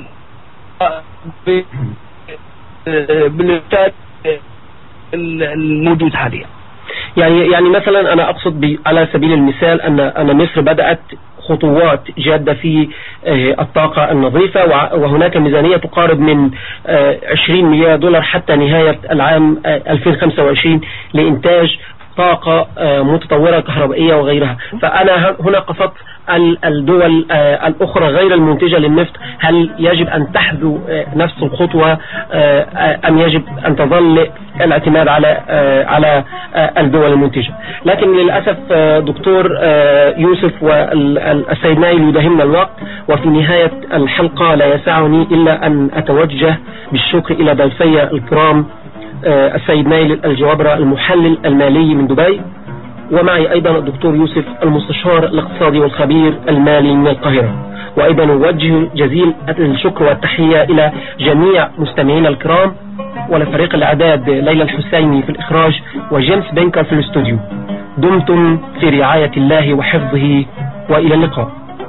بالإنتاج الموجود حاليا. يعني يعني مثلا أنا أقصد على سبيل المثال أن أن مصر بدأت خطوات جادة في الطاقة النظيفة، وهناك ميزانية تقارب من عشرين مليار دولار حتى نهاية العام ألفين وخمسة وعشرين لإنتاج طاقة متطورة كهربائية وغيرها. فأنا هنا قصدت الدول الأخرى غير المنتجة للنفط، هل يجب أن تحذو نفس الخطوة أم يجب أن تظل الاعتماد على على الدول المنتجة؟ لكن للأسف دكتور يوسف والسيد نايل يداهمنا الوقت، وفي نهاية الحلقة لا يسعني إلا أن أتوجه بالشكر إلى ضيفي الكرام السيد نايل الجوابرة المحلل المالي من دبي، ومعي أيضا الدكتور يوسف المستشار الاقتصادي والخبير المالي من القاهرة. وأيضا نوجه جزيل الشكر والتحية إلى جميع مستمعينا الكرام، ولفريق الإعداد ليلى الحسيني في الإخراج وجيمس بينكر في الاستوديو. دمتم في رعاية الله وحفظه، وإلى اللقاء.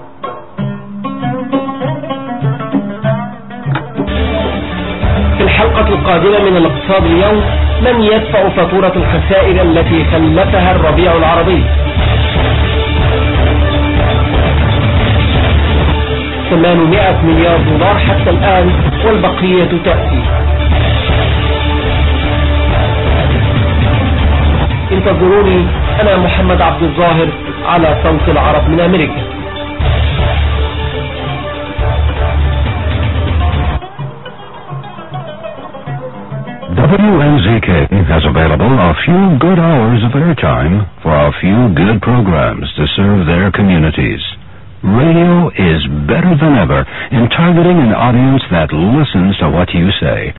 في الحلقة القادمة من الاقتصاد اليوم، من يدفع فاتورة الخسائر التي خلفها الربيع العربي؟ ثمانمائة مليار دولار حتى الآن، والبقية تأتي. انتظروني أنا محمد عبد الظاهر على صوت العرب من أمريكا. W N Z K has available a few good hours of airtime for a few good programs to serve their communities. Radio is better than ever in targeting an audience that listens to what you say.